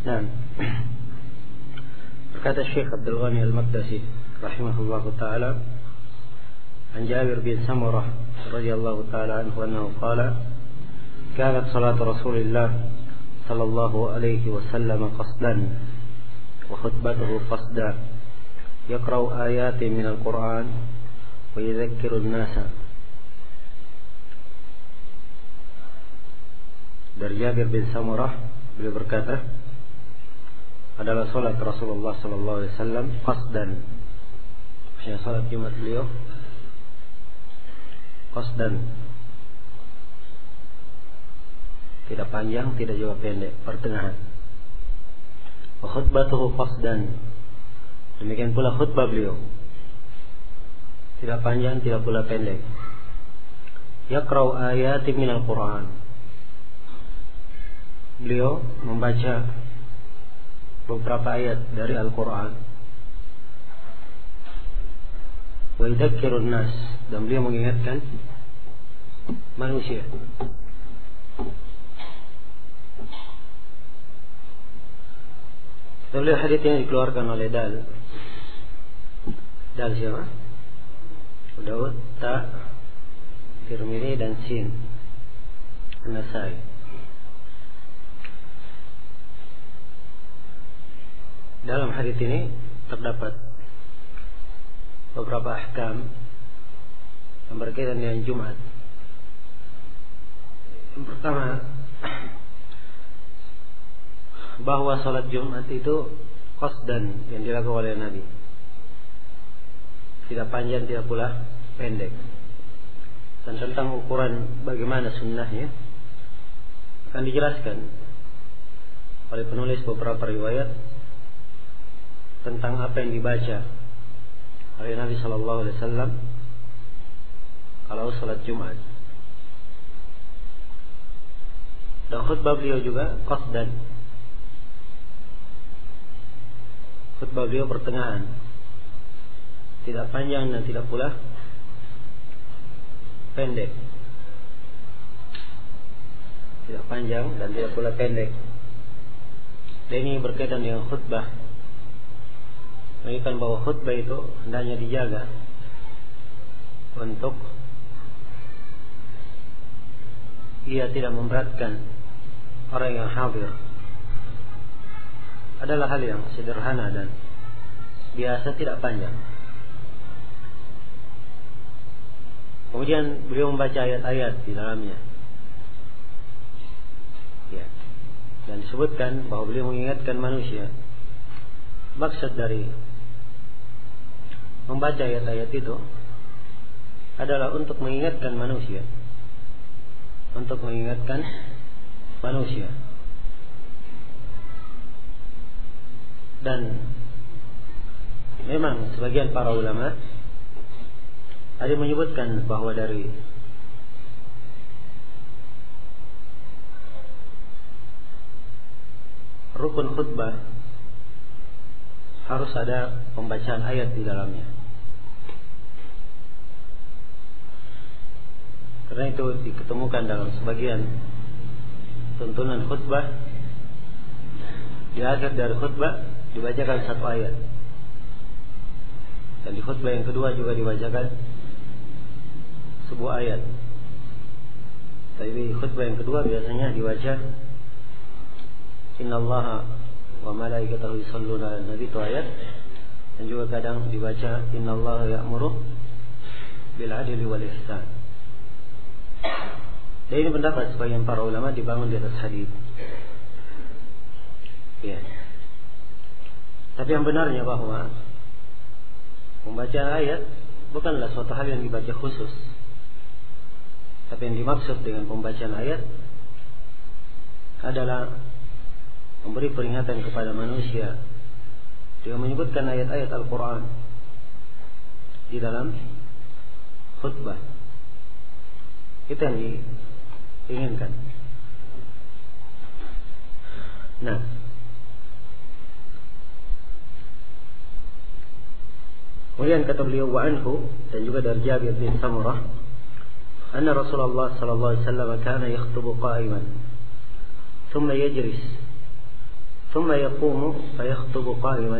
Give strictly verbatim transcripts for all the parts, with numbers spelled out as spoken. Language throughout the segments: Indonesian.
Nah, berkata Syekh Abdul Ghani Al-Maqdisi rahimahullahu taala, an Jabir bin Samurah radhiyallahu taala anhu annahu qala, kanat salat Rasulillah sallallahu alaihi wasallam qasdan wa khutbatuhu qasdan yaqra'u ayatin min al-Qur'an wa yudhakkiru an-nasa. Dari Jabir bin Samurah, beliau berkata, adalah salat Rasulullah sallallahu alaihi wasallam qasdan. Maksudnya salat Jumat beliau qasdan, tidak panjang, tidak juga pendek, pertengahan. Wa khutbatuhu qasdan, demikian pula khutbah beliau tidak panjang, tidak pula pendek. Yaqra'u ayatin minal Qur'an, beliau membaca beberapa ayat dari Al-Quran. Wa yudzakkirun nas, dan beliau mengingatkan manusia. Beliau hadits yang dikeluarkan oleh Dal Dal siapa? Daud, Ta, Tirmidzi dan Sin An-Nasai. Dalam hadits ini terdapat beberapa ahkam yang berkaitan dengan Jumat. Yang pertama, bahwa salat Jumat itu qasdan, yang dilakukan oleh Nabi, tidak panjang, tidak pula pendek. Dan tentang ukuran bagaimana sunnahnya akan dijelaskan oleh penulis beberapa riwayat tentang apa yang dibaca oleh Nabi sallallahu alaihi wasallam kalau salat Jumat. Dan khutbah beliau juga qasdan, khutbah beliau pertengahan, tidak panjang dan tidak pula pendek. Tidak panjang dan tidak pula pendek. Dan ini berkaitan dengan khutbah, menunjukkan bahwa khutbah itu hendaknya dijaga untuk ia tidak memberatkan orang yang hadir. Adalah hal yang sederhana dan biasa, tidak panjang. Kemudian beliau membaca ayat-ayat di dalamnya, ya. Dan disebutkan bahwa beliau mengingatkan manusia. Maksud dari membaca ayat-ayat itu adalah untuk mengingatkan manusia, untuk mengingatkan manusia. Dan memang sebagian para ulama ada yang menyebutkan bahwa dari rukun khutbah harus ada pembacaan ayat di dalamnya. Karena itu diketemukan dalam sebagian tuntunan khutbah, di akhir dari khutbah dibacakan satu ayat, dan di khutbah yang kedua juga dibacakan sebuah ayat. Tapi khutbah yang kedua biasanya dibaca Innallaha wa malaikatahu yusholluna 'alan nabi, itu ayat. Dan juga kadang dibaca Innallaha ya'muru bil 'adli wal ihsan. Dan ini pendapat sebagian para ulama dibangun di atas hadis. Ya. Tapi yang benarnya bahwa pembacaan ayat bukanlah suatu hal yang dibaca khusus. Tapi yang dimaksud dengan pembacaan ayat adalah memberi peringatan kepada manusia dengan menyebutkan ayat-ayat Al-Quran di dalam khutbah. Itu yang diinginkan. Nah, kemudian kata beliau, wa anhu, dan juga dari Jabir bin Samurah, anna Rasulullah sallallahu alaihi wasallam kana yakhtubu qa'iman thumma yajlis ثم يقوم فيخطب قائما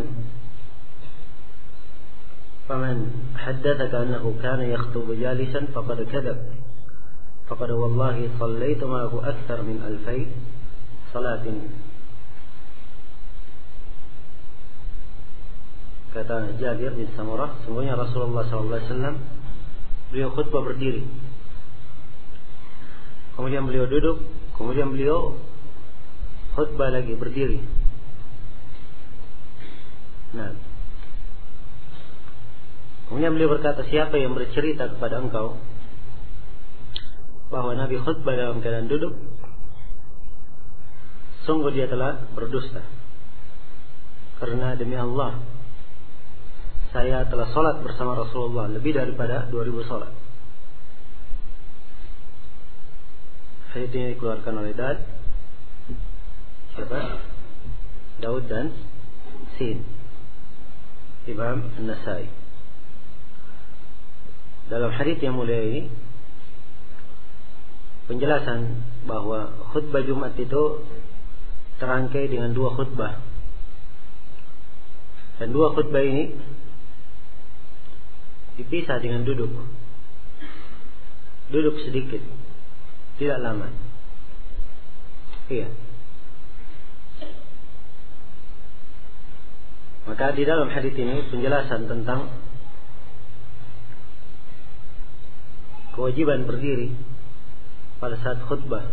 فمن حدثك أنه كان يخطب جالسا فقد كذب فقد والله صليت معه أكثر من ألفي صلاة. Kata Jabir bin Samurah, sungguhnya Rasulullah sallallahu alaihi wasallam beliau khutbah berdiri, kemudian beliau duduk, kemudian beliau khutbah lagi berdiri. Nah, kemudian beliau berkata, siapa yang bercerita kepada engkau bahwa Nabi khutbah dalam keadaan duduk, sungguh dia telah berdusta. Karena demi Allah, saya telah salat bersama Rasulullah lebih daripada dua ribu salat. Hadis ini dikeluarkan oleh Dad, siapa? Daud dan Sin, Imam An-Nasai. Dalam hadis yang mulia ini penjelasan bahwa khutbah Jumat itu terangkai dengan dua khutbah, dan dua khutbah ini dipisah dengan duduk. Duduk sedikit, tidak lama. Iya. Maka di dalam hadis ini penjelasan tentang kewajiban berdiri pada saat khutbah.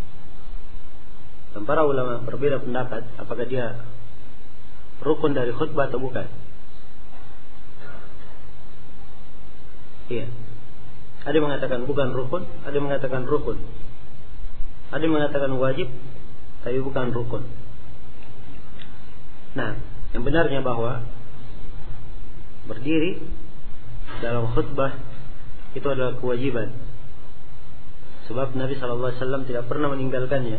Dan para ulama berbeda pendapat apakah dia rukun dari khutbah atau bukan. Iya. Ada yang mengatakan bukan rukun, ada yang mengatakan rukun. Ada yang mengatakan wajib, tapi bukan rukun. Nah, yang benarnya bahwa berdiri dalam khutbah itu adalah kewajiban. Sebab Nabi sallallahu alaihi wasallam tidak pernah meninggalkannya.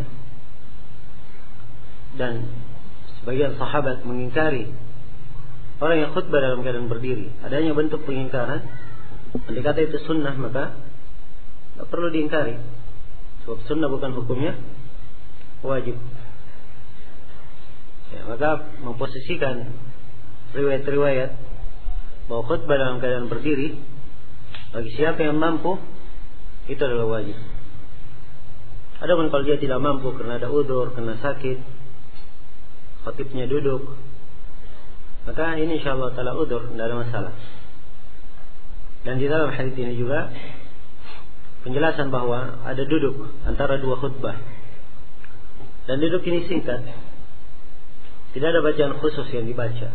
Dan sebagian sahabat mengingkari orang yang khutbah dalam keadaan berdiri. Adanya bentuk pengingkaran. Andai kata itu sunnah, maka tidak perlu diingkari. Sebab sunnah bukan hukumnya wajib. Ya, maka memposisikan riwayat-riwayat bahwa khutbah dalam keadaan berdiri bagi siapa yang mampu itu adalah wajib. Adapun kalau dia tidak mampu karena ada udzur, karena sakit, khatibnya duduk, maka ini insyaallah taala udzur, tidak ada masalah. Dan di dalam hadis ini juga penjelasan bahwa ada duduk antara dua khutbah. Dan duduk ini singkat. Tidak ada bacaan khusus yang dibaca.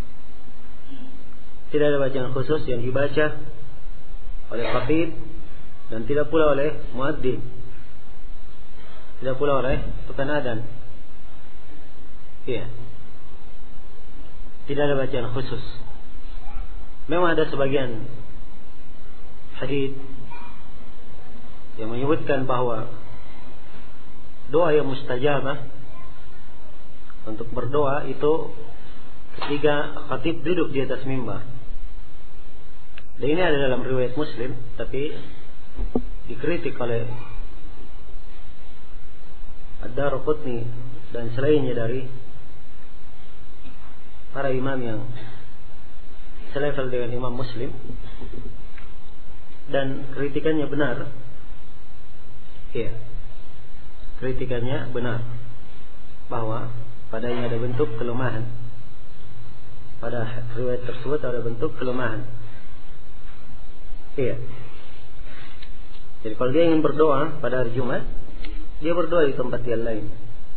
Tidak ada bacaan khusus yang dibaca oleh khatib dan tidak pula oleh muadzin. Tidak pula oleh tukang adzan. Iya. Tidak ada bacaan khusus. Memang ada sebagian hadis yang menyebutkan bahwa doa yang mustajabah untuk berdoa itu ketika khatib duduk di atas mimbar. Dan ini ada dalam riwayat Muslim, tapi dikritik oleh Ad-Darqutni dan selainnya dari para imam yang selevel dengan Imam Muslim. Dan kritikannya benar. Iya. Kritikannya benar bahwa padanya ada bentuk kelemahan. Pada riwayat tersebut ada bentuk kelemahan. Iya. Jadi kalau dia ingin berdoa pada hari Jumat, dia berdoa di tempat yang lain.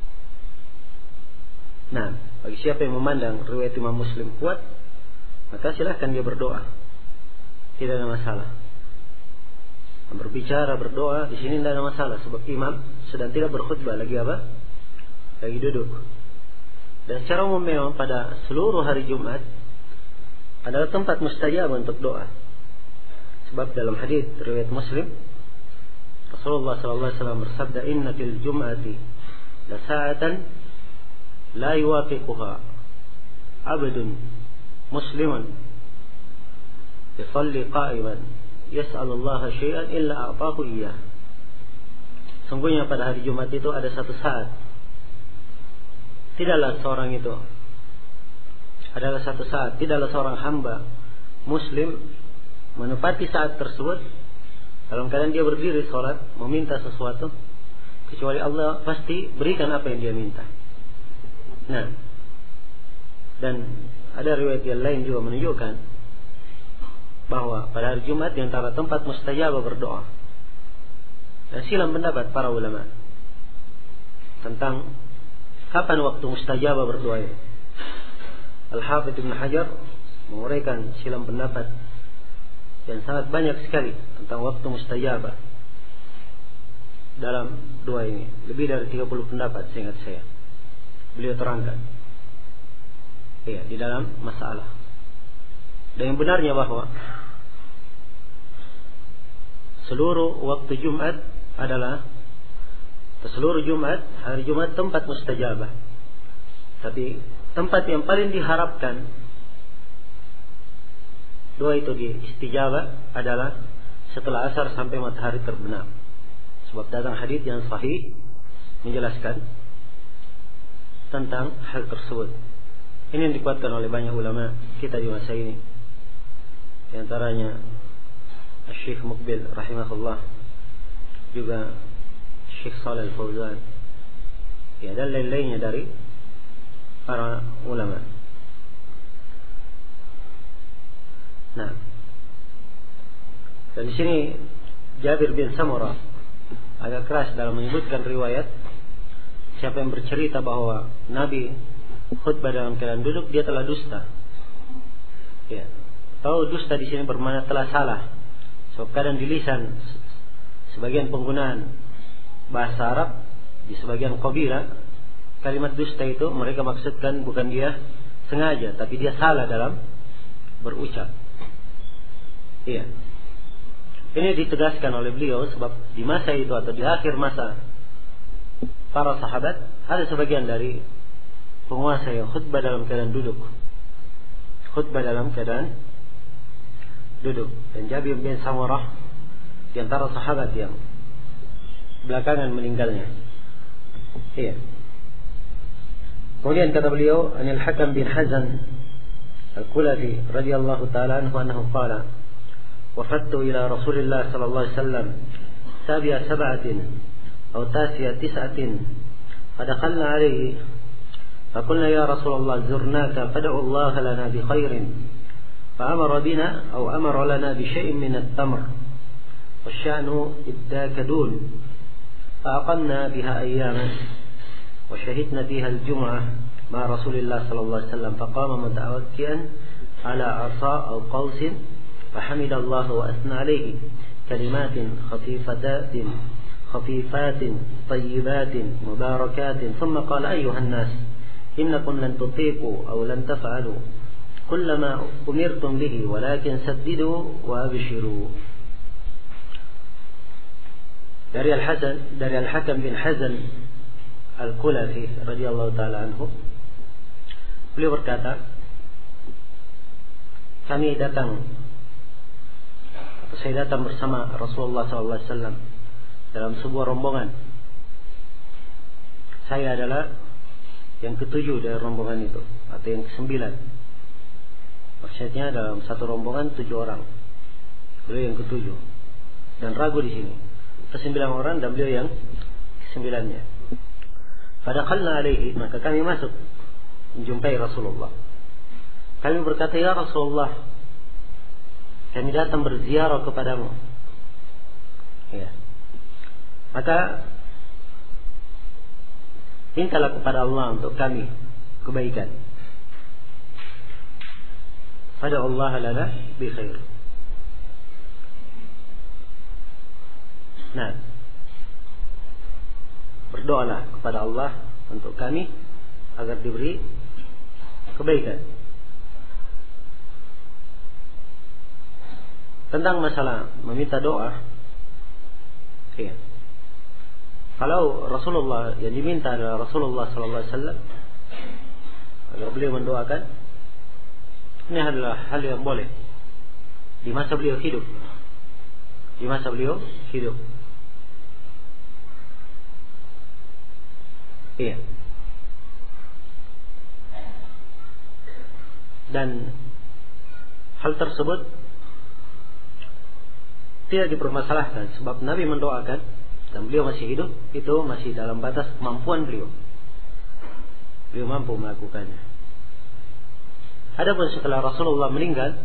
Nah, bagi siapa yang memandang riwayat Imam Muslim kuat, maka silahkan dia berdoa. Tidak ada masalah. Berbicara, berdoa di sini tidak ada masalah, sebab imam sedang tidak berkhutbah, lagi apa? Lagi duduk. Dan secara umum memang pada seluruh hari Jumat adalah tempat mustajab untuk doa. Sebab dalam hadis riwayat Muslim, Rasulullah sallallahu alaihi wasallam bersabda, "Inna fil jum'ati la sa'atan la yuwafiquha 'abdun muslimun yusalli qa'iman yas'alullaha syai'an illa a'tahu iyyah." Sungguhnya pada hari Jumat itu ada satu saat tidaklah seorang itu adalah satu saat, tidaklah seorang hamba muslim menepati saat tersebut dalam keadaan dia berdiri sholat meminta sesuatu, kecuali Allah pasti berikan apa yang dia minta. Nah, dan ada riwayat yang lain juga menunjukkan bahwa pada hari Jumat di antara tempat mustajabah berdoa. Dan silang pendapat para ulama tentang kapan waktu mustajabah berdoa itu. Al-Hafidz Ibn Hajar menguraikan silang pendapat yang sangat banyak sekali tentang waktu mustajabah dalam doa ini. Lebih dari tiga puluh pendapat seingat saya beliau terangkan, ya, di dalam masalah. Dan yang benarnya bahwa seluruh waktu Jumat adalah seluruh Jumat, hari Jumat tempat mustajabah. Tapi tempat yang paling diharapkan doa itu diistijabah adalah setelah asar sampai matahari terbenam. Sebab datang hadis yang sahih menjelaskan tentang hal tersebut. Ini yang dikuatkan oleh banyak ulama kita di masa ini. Di antaranya Syekh Muqbil rahimahullah, juga Syekh Shalih Al-Fauzan, ya, dan lain-lainnya dari para ulama. Nah, dan di sini Jabir bin Samurah agak keras dalam menyebutkan riwayat siapa yang bercerita bahwa Nabi khutbah dalam keadaan duduk, dia telah dusta. Ya, tahu dusta di sini bermakna telah salah. Sebab kadang di lisan sebagian penggunaan bahasa Arab di sebagian qabilah, kalimat dusta itu mereka maksudkan bukan dia sengaja, tapi dia salah dalam berucap. Iya. Ini ditegaskan oleh beliau sebab di masa itu atau di akhir masa para sahabat ada sebagian dari penguasa yang khutbah dalam keadaan duduk. Khutbah dalam keadaan duduk. Dan Jabir bin Samurah di antara sahabat yang belakangan meninggalnya. Iya. Kemudian kata beliau, Anil Hakam bin Hazan Al-Kulafi radhiyallahu ta'ala anhu annahu qala wafattu ila Rasulillah sallallahu alaihi wasallam sabi'a sab'atin aw tasi'a tis'atin fadakhalna alaihi faqulna ya Rasulullah zurnaka fad'u Allah lana bi khairin fa'amara bina aw amara lana bi syai'in min at-tamr wasya'nu iddakadun fa'aqamna biha ayyaman وشهدنا فيها الجمعة مع رسول الله صلى الله عليه وسلم فقام متوكئا على عصا أو قوس فحمد الله وأثنى عليه كلمات خفيفات خفيفات طيبات مباركات ثم قال أيها الناس إنكم لن تطيقوا أو لن تفعلوا كل ما أمرتم به ولكن سددوا وأبشروا. Dari Al-Hasan, dari Al-Hakam bin Hazan Al-Kulafi radhiyallahu ta'ala anhu, beliau berkata, kami datang atau saya datang bersama Rasulullah sallallahu alaihi wasallam dalam sebuah rombongan. Saya adalah yang ketujuh dari rombongan itu atau yang kesembilan. Maksudnya dalam satu rombongan tujuh orang, beliau yang ketujuh. Dan ragu di sini kesembilan orang dan beliau yang kesembilannya. Fadakhalna alaihi, maka kami masuk menjumpai Rasulullah. Kami berkata, ya Rasulullah, kami datang berziarah kepadamu. Ya. Maka mintalah kepada Allah untuk kami kebaikan. Fad'u Allah lana bi khair. Nah, berdoalah kepada Allah untuk kami agar diberi kebaikan. Tentang masalah meminta doa, iya. Kalau Rasulullah yang diminta adalah Rasulullah sallallahu alaihi wasallam agar beliau mendoakan, ini adalah hal yang boleh di masa beliau hidup. Di masa beliau hidup. Iya. Dan hal tersebut tidak dipermasalahkan, sebab Nabi mendoakan dan beliau masih hidup, itu masih dalam batas kemampuan beliau. Beliau mampu melakukannya. Adapun setelah Rasulullah meninggal,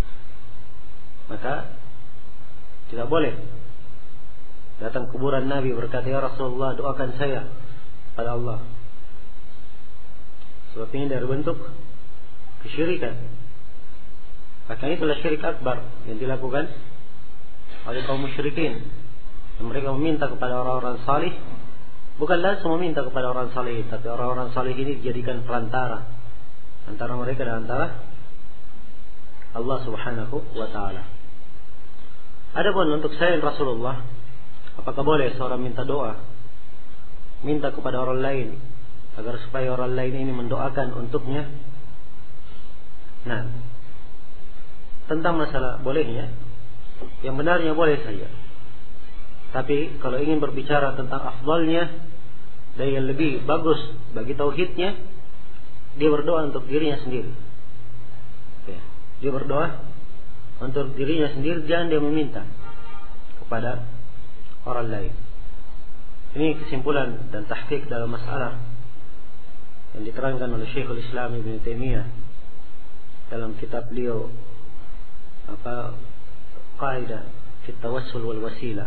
maka tidak boleh datang kuburan Nabi berkata, ya Rasulullah, doakan saya pada Allah. Sebab ini dari bentuk kesyirikan. Maka itulah syirik akbar yang dilakukan oleh kaum musyrikin. Mereka meminta kepada orang-orang salih, bukan langsung meminta kepada orang salih, tapi orang-orang salih ini dijadikan perantara antara mereka dan antara Allah Subhanahu wa taala. Adapun untuk saya Rasulullah, apakah boleh seorang minta doa, minta kepada orang lain agar supaya orang lain ini mendoakan untuknya? Nah, tentang masalah bolehnya, yang benarnya boleh saja. Tapi kalau ingin berbicara tentang afdalnya dan yang lebih bagus bagi tauhidnya, dia berdoa untuk dirinya sendiri. Ya, dia berdoa untuk dirinya sendiri, jangan dia meminta kepada orang lain. Ini kesimpulan dan tahqiq dalam masalah yang diterangkan oleh Syekhul Islam Ibn Taimiyah dalam kitab beliau apa Qaidah fi Tawassul wal Wasilah.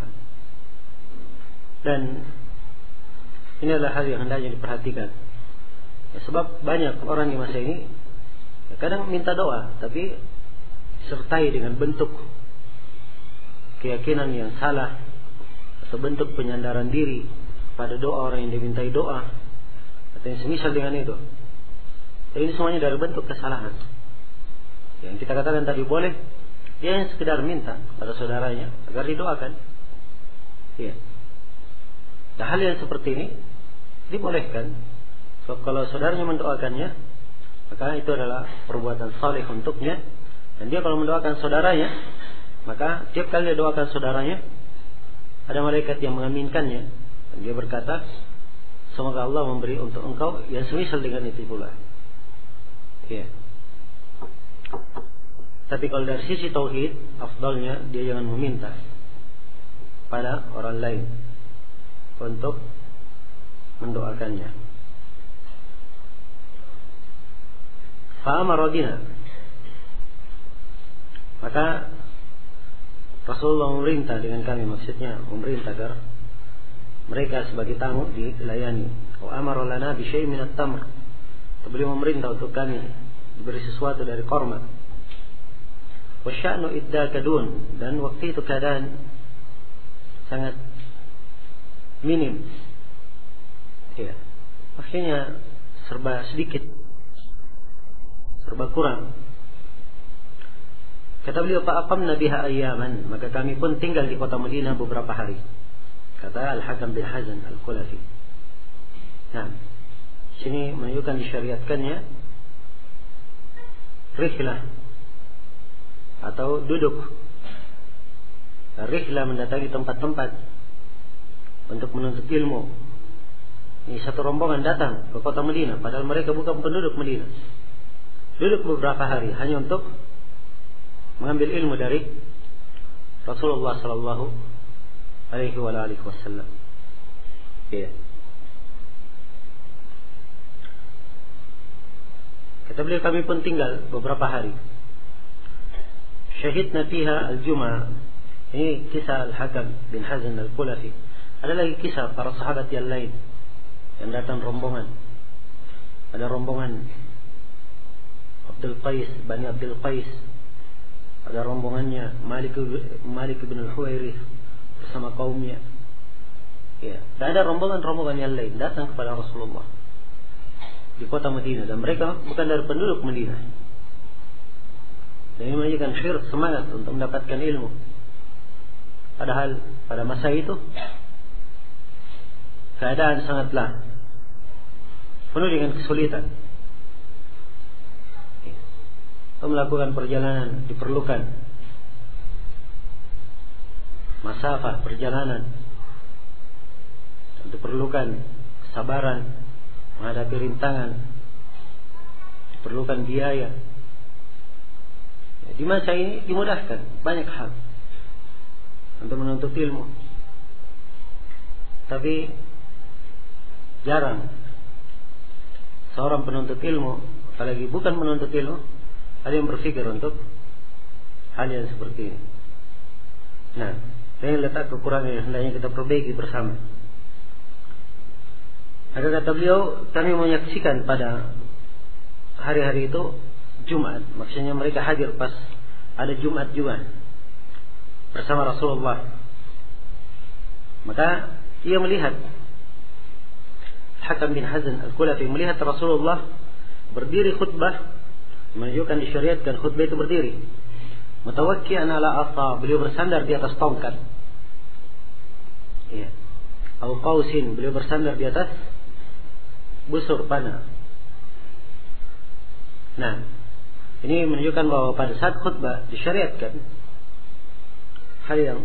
Dan ini adalah hal yang hendaknya diperhatikan, ya, sebab banyak orang di masa ini ya, kadang minta doa tapi disertai dengan bentuk keyakinan yang salah atau bentuk penyandaran diri pada doa orang yang dimintai doa atau yang semisal dengan itu. Dan ini semuanya dari bentuk kesalahan. Yang kita katakan tadi boleh, dia yang sekedar minta pada saudaranya agar didoakan. Ya. Dan hal yang seperti ini dibolehkan. So, kalau saudaranya mendoakannya, maka itu adalah perbuatan saleh untuknya. Dan dia kalau mendoakan saudaranya, maka tiap kali dia doakan saudaranya, ada malaikat yang mengaminkannya. Dan dia berkata, semoga Allah memberi untuk engkau yang semisal dengan itu pula. Ya. Tapi kalau dari sisi tauhid, afdalnya dia jangan meminta pada orang lain untuk mendoakannya. Fa'amara bina, maka Rasulullah memerintah dengan kami, maksudnya memerintah agar mereka sebagai tamu dilayani. Wa amara lana bi syai'in min at-tamr, beliau memerintah untuk kami diberi sesuatu dari korma. Wa sya'nu iddakadun, dan waktu itu keadaan sangat minim. Ya, maksudnya serba sedikit, serba kurang. Kata beliau, fa'aqamna biha ayyaman, maka kami pun tinggal di kota Madinah beberapa hari. Kata Al-Hakam bin Hazan Al-Khulafi. Nah, sini menunjukkan disyariatkannya rihlah atau duduk. Rihlah mendatangi tempat-tempat untuk menuntut ilmu. Ini satu rombongan datang ke kota Madinah, padahal mereka bukan penduduk Madinah. Duduk beberapa hari hanya untuk mengambil ilmu dari Rasulullah sallallahu alaihi wa alihi wasallam. Ya. Kata beliau, kami pun tinggal beberapa hari. Syahidna fiha al-jum'ah. Ini kisah Al-Hakam bin Hazan Al-Khulafi. Ada lagi kisah para sahabat yang lain yang datang rombongan. Ada rombongan Abdul Qais, Bani Abdul Qais. Ada rombongannya Malik Malik bin Al-Huwairith bersama kaumnya. Ya, dan ada rombongan-rombongan yang lain datang kepada Rasulullah di kota Madinah, dan mereka bukan dari penduduk Madinah. Dan ini menunjukkan syirik, semangat untuk mendapatkan ilmu. Padahal pada masa itu keadaan sangatlah penuh dengan kesulitan. Untuk melakukan perjalanan diperlukan masafah perjalanan, diperlukan kesabaran menghadapi rintangan, diperlukan biaya. Di masa ini dimudahkan banyak hal untuk menuntut ilmu. Tapi jarang seorang penuntut ilmu, apalagi bukan menuntut ilmu, ada yang berpikir untuk hal yang seperti ini. Nah, ini letak kekurangan yang hendaknya kita perbaiki bersama. Ada kata beliau, kami menyaksikan pada hari-hari itu Jumat, maksudnya mereka hadir pas ada Jumat juga bersama Rasulullah. Maka ia melihat Hakam bin Hazan Al-Kulafi melihat Rasulullah berdiri khutbah, menunjukkan disyariatkan khutbah itu berdiri. Mutawakkian ala asa, beliau bersandar di atas tongkat. Ya. Au qausin, beliau bersandar di atas busur panah. Nah, ini menunjukkan bahwa pada saat khutbah disyariatkan hal yang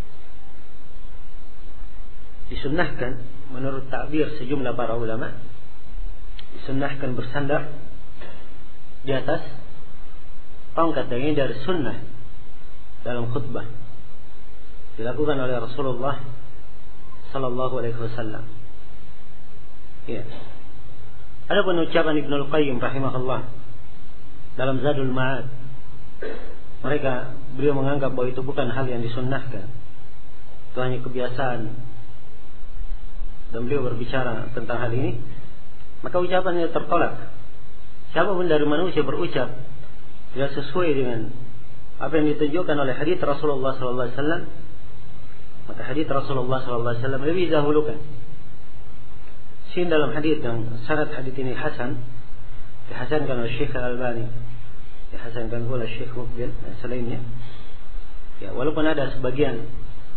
disunnahkan menurut takbir sejumlah para ulama, disunnahkan bersandar di atas tongkat, dan ini dari sunnah dalam khutbah dilakukan oleh Rasulullah Sallallahu Alaihi Wasallam. Ya. Ada pun ucapan Ibnul Qayyim rahimahullah dalam Zadul Ma'ad, mereka beliau menganggap bahwa itu bukan hal yang disunnahkan, itu hanya kebiasaan. Dan beliau berbicara tentang hal ini, maka ucapannya tertolak. Siapapun dari manusia berucap tidak sesuai dengan apa yang ditunjukkan oleh hadits Rasulullah sallallahu alaihi wasallam, maka hadits Rasulullah sallallahu alaihi wasallam lebih dahulukan. Sin dalam hadits yang sanad hadits ini hasan, dihasankan oleh Syekh Al-Albani, dihasankan pula Syekh Muqbil dan selainnya. Ya, walaupun ada sebagian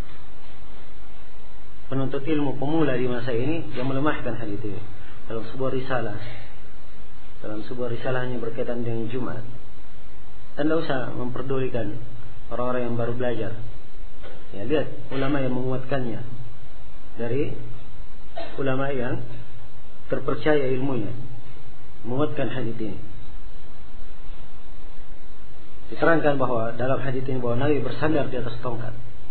penuntut ilmu pemula di masa ini yang melemahkan hadits ini dalam sebuah risalah, dalam sebuah risalahnya berkaitan dengan Jumat. Dan tidak usah memperdulikan orang-orang yang baru belajar. Ya, lihat ulama yang menguatkannya dari ulama yang terpercaya ilmunya, menguatkan hadits ini. Diterangkan bahwa dalam hadits ini bahwa Nabi bersandar di atas tongkat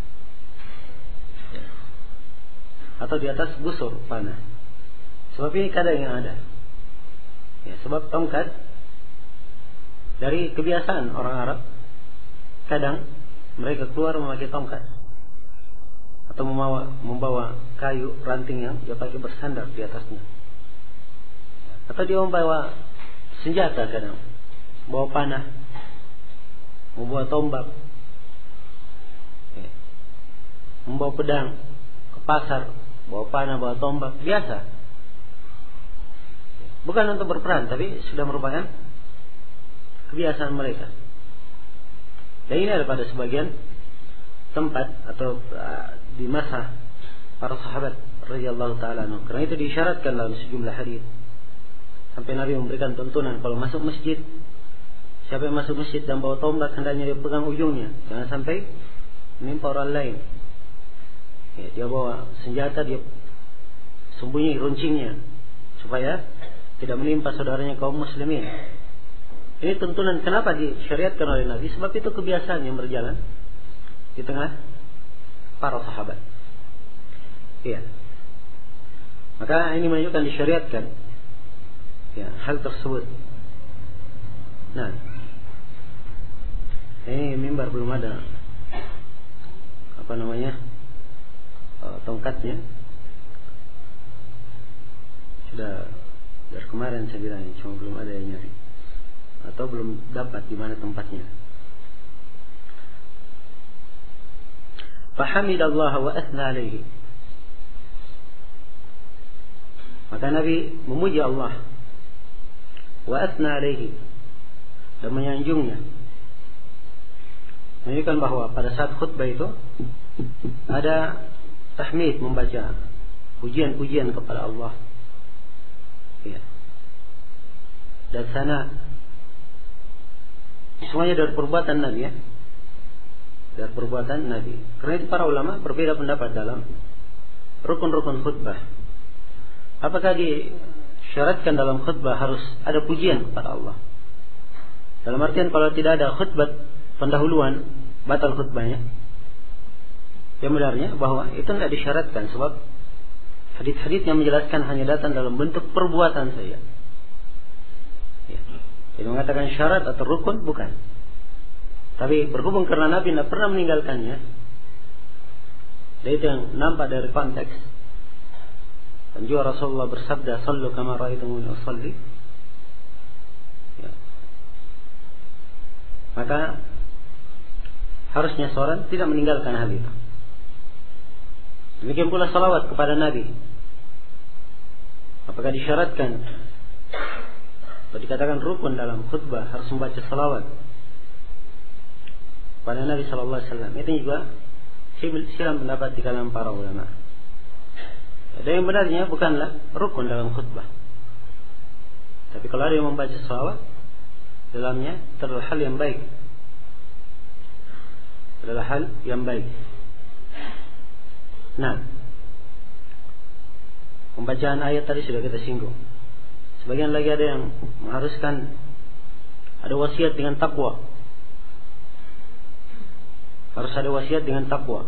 atau di atas busur panah. Sebab ini kadang yang ada. Ya, sebab tongkat dari kebiasaan orang Arab, kadang mereka keluar memakai tongkat atau membawa membawa kayu ranting yang dia pakai bersandar di atasnya. Atau dia membawa senjata, kadang membawa panah, membawa tombak, ya, membawa pedang ke pasar, bawa panah, bawa tombak, biasa. Bukan untuk berperang, tapi sudah merupakan kebiasaan mereka. Dan ini ada pada sebagian tempat atau uh, di masa para sahabat radhiyallahu taala anhu. Karena itu diisyaratkan dalam sejumlah hadis. Sampai Nabi memberikan tuntunan kalau masuk masjid, siapa yang masuk masjid dan bawa tombak hendaknya dia pegang ujungnya, jangan sampai menimpa orang lain. Ya, dia bawa senjata, dia sembunyi runcingnya supaya tidak menimpa saudaranya kaum muslimin. Ini tuntunan kenapa disyariatkan oleh Nabi, sebab itu kebiasaan yang berjalan di tengah para sahabat. Iya. Maka ini menunjukkan disyariatkan ya hal tersebut. Nah, ini mimbar belum ada apa namanya uh, tongkatnya. Sudah dari kemarin saya bilang, cuma belum ada yang nyari atau belum dapat di mana tempatnya. Fahamidallah wa athna alaihi. Maka Nabi memuji Allah, wa athna alaihi, dan menyanjungnya. Menunjukkan bahwa pada saat khutbah itu ada tahmid, membaca pujian-pujian kepada Allah. Ya. Dan sana semuanya dari perbuatan Nabi, ya. Dari perbuatan Nabi. Karena itu para ulama berbeda pendapat dalam rukun-rukun khutbah. Apakah disyaratkan dalam khutbah harus ada pujian kepada Allah? Dalam artian kalau tidak ada khutbah pendahuluan batal khutbahnya? Yang benarnya bahwa itu tidak disyaratkan, sebab hadits-hadits yang menjelaskan hanya datang dalam bentuk perbuatan saja. Ya. Jadi mengatakan syarat atau rukun bukan. Tapi berhubung karena Nabi tidak pernah meninggalkannya, dan itu yang nampak dari konteks. Dan juga Rasulullah bersabda, "Sallu kama ra'aitumuni usalli." Ya. Maka harusnya seorang tidak meninggalkan hal itu. Demikian pula salawat kepada Nabi. Apakah disyaratkan atau dikatakan rukun dalam khutbah harus membaca salawat pada Nabi Sallallahu Alaihi Wasallam? Itu juga silam pendapat di kalangan para ulama. Ada yang benarnya bukanlah rukun dalam khutbah. Tapi kalau ada yang membaca salawat dalamnya, itu adalah hal yang baik. Adalah hal yang baik. Nah, pembacaan ayat tadi sudah kita singgung. Sebagian lagi ada yang mengharuskan ada wasiat dengan takwa. Harus ada wasiat dengan takwa.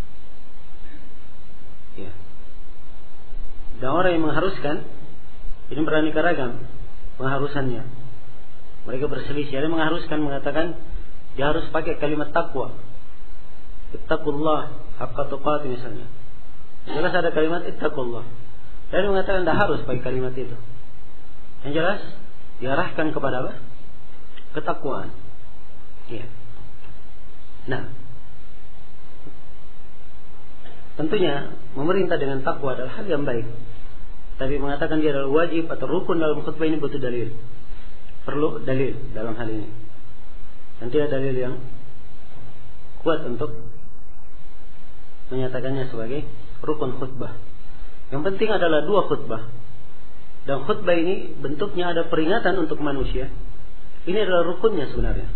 Ya. Dan orang yang mengharuskan ini beraneka ragam pengharusannya. Mereka berselisih. Ada yang mengharuskan mengatakan dia harus pakai kalimat takwa. Ittaqullah haqqa tuqatih misalnya. Jelas ada kalimat ittaqullah. Dan mengatakan tidak harus pakai kalimat itu. Yang jelas diarahkan kepada apa? Ketakwaan. Ya. Nah, tentunya memerintah dengan takwa adalah hal yang baik. Tapi mengatakan dia adalah wajib atau rukun dalam khutbah ini butuh dalil. Perlu dalil dalam hal ini. Dan tidak dalil yang kuat untuk menyatakannya sebagai rukun khutbah. Yang penting adalah dua khutbah. Dan khutbah ini bentuknya ada peringatan untuk manusia. Ini adalah rukunnya sebenarnya.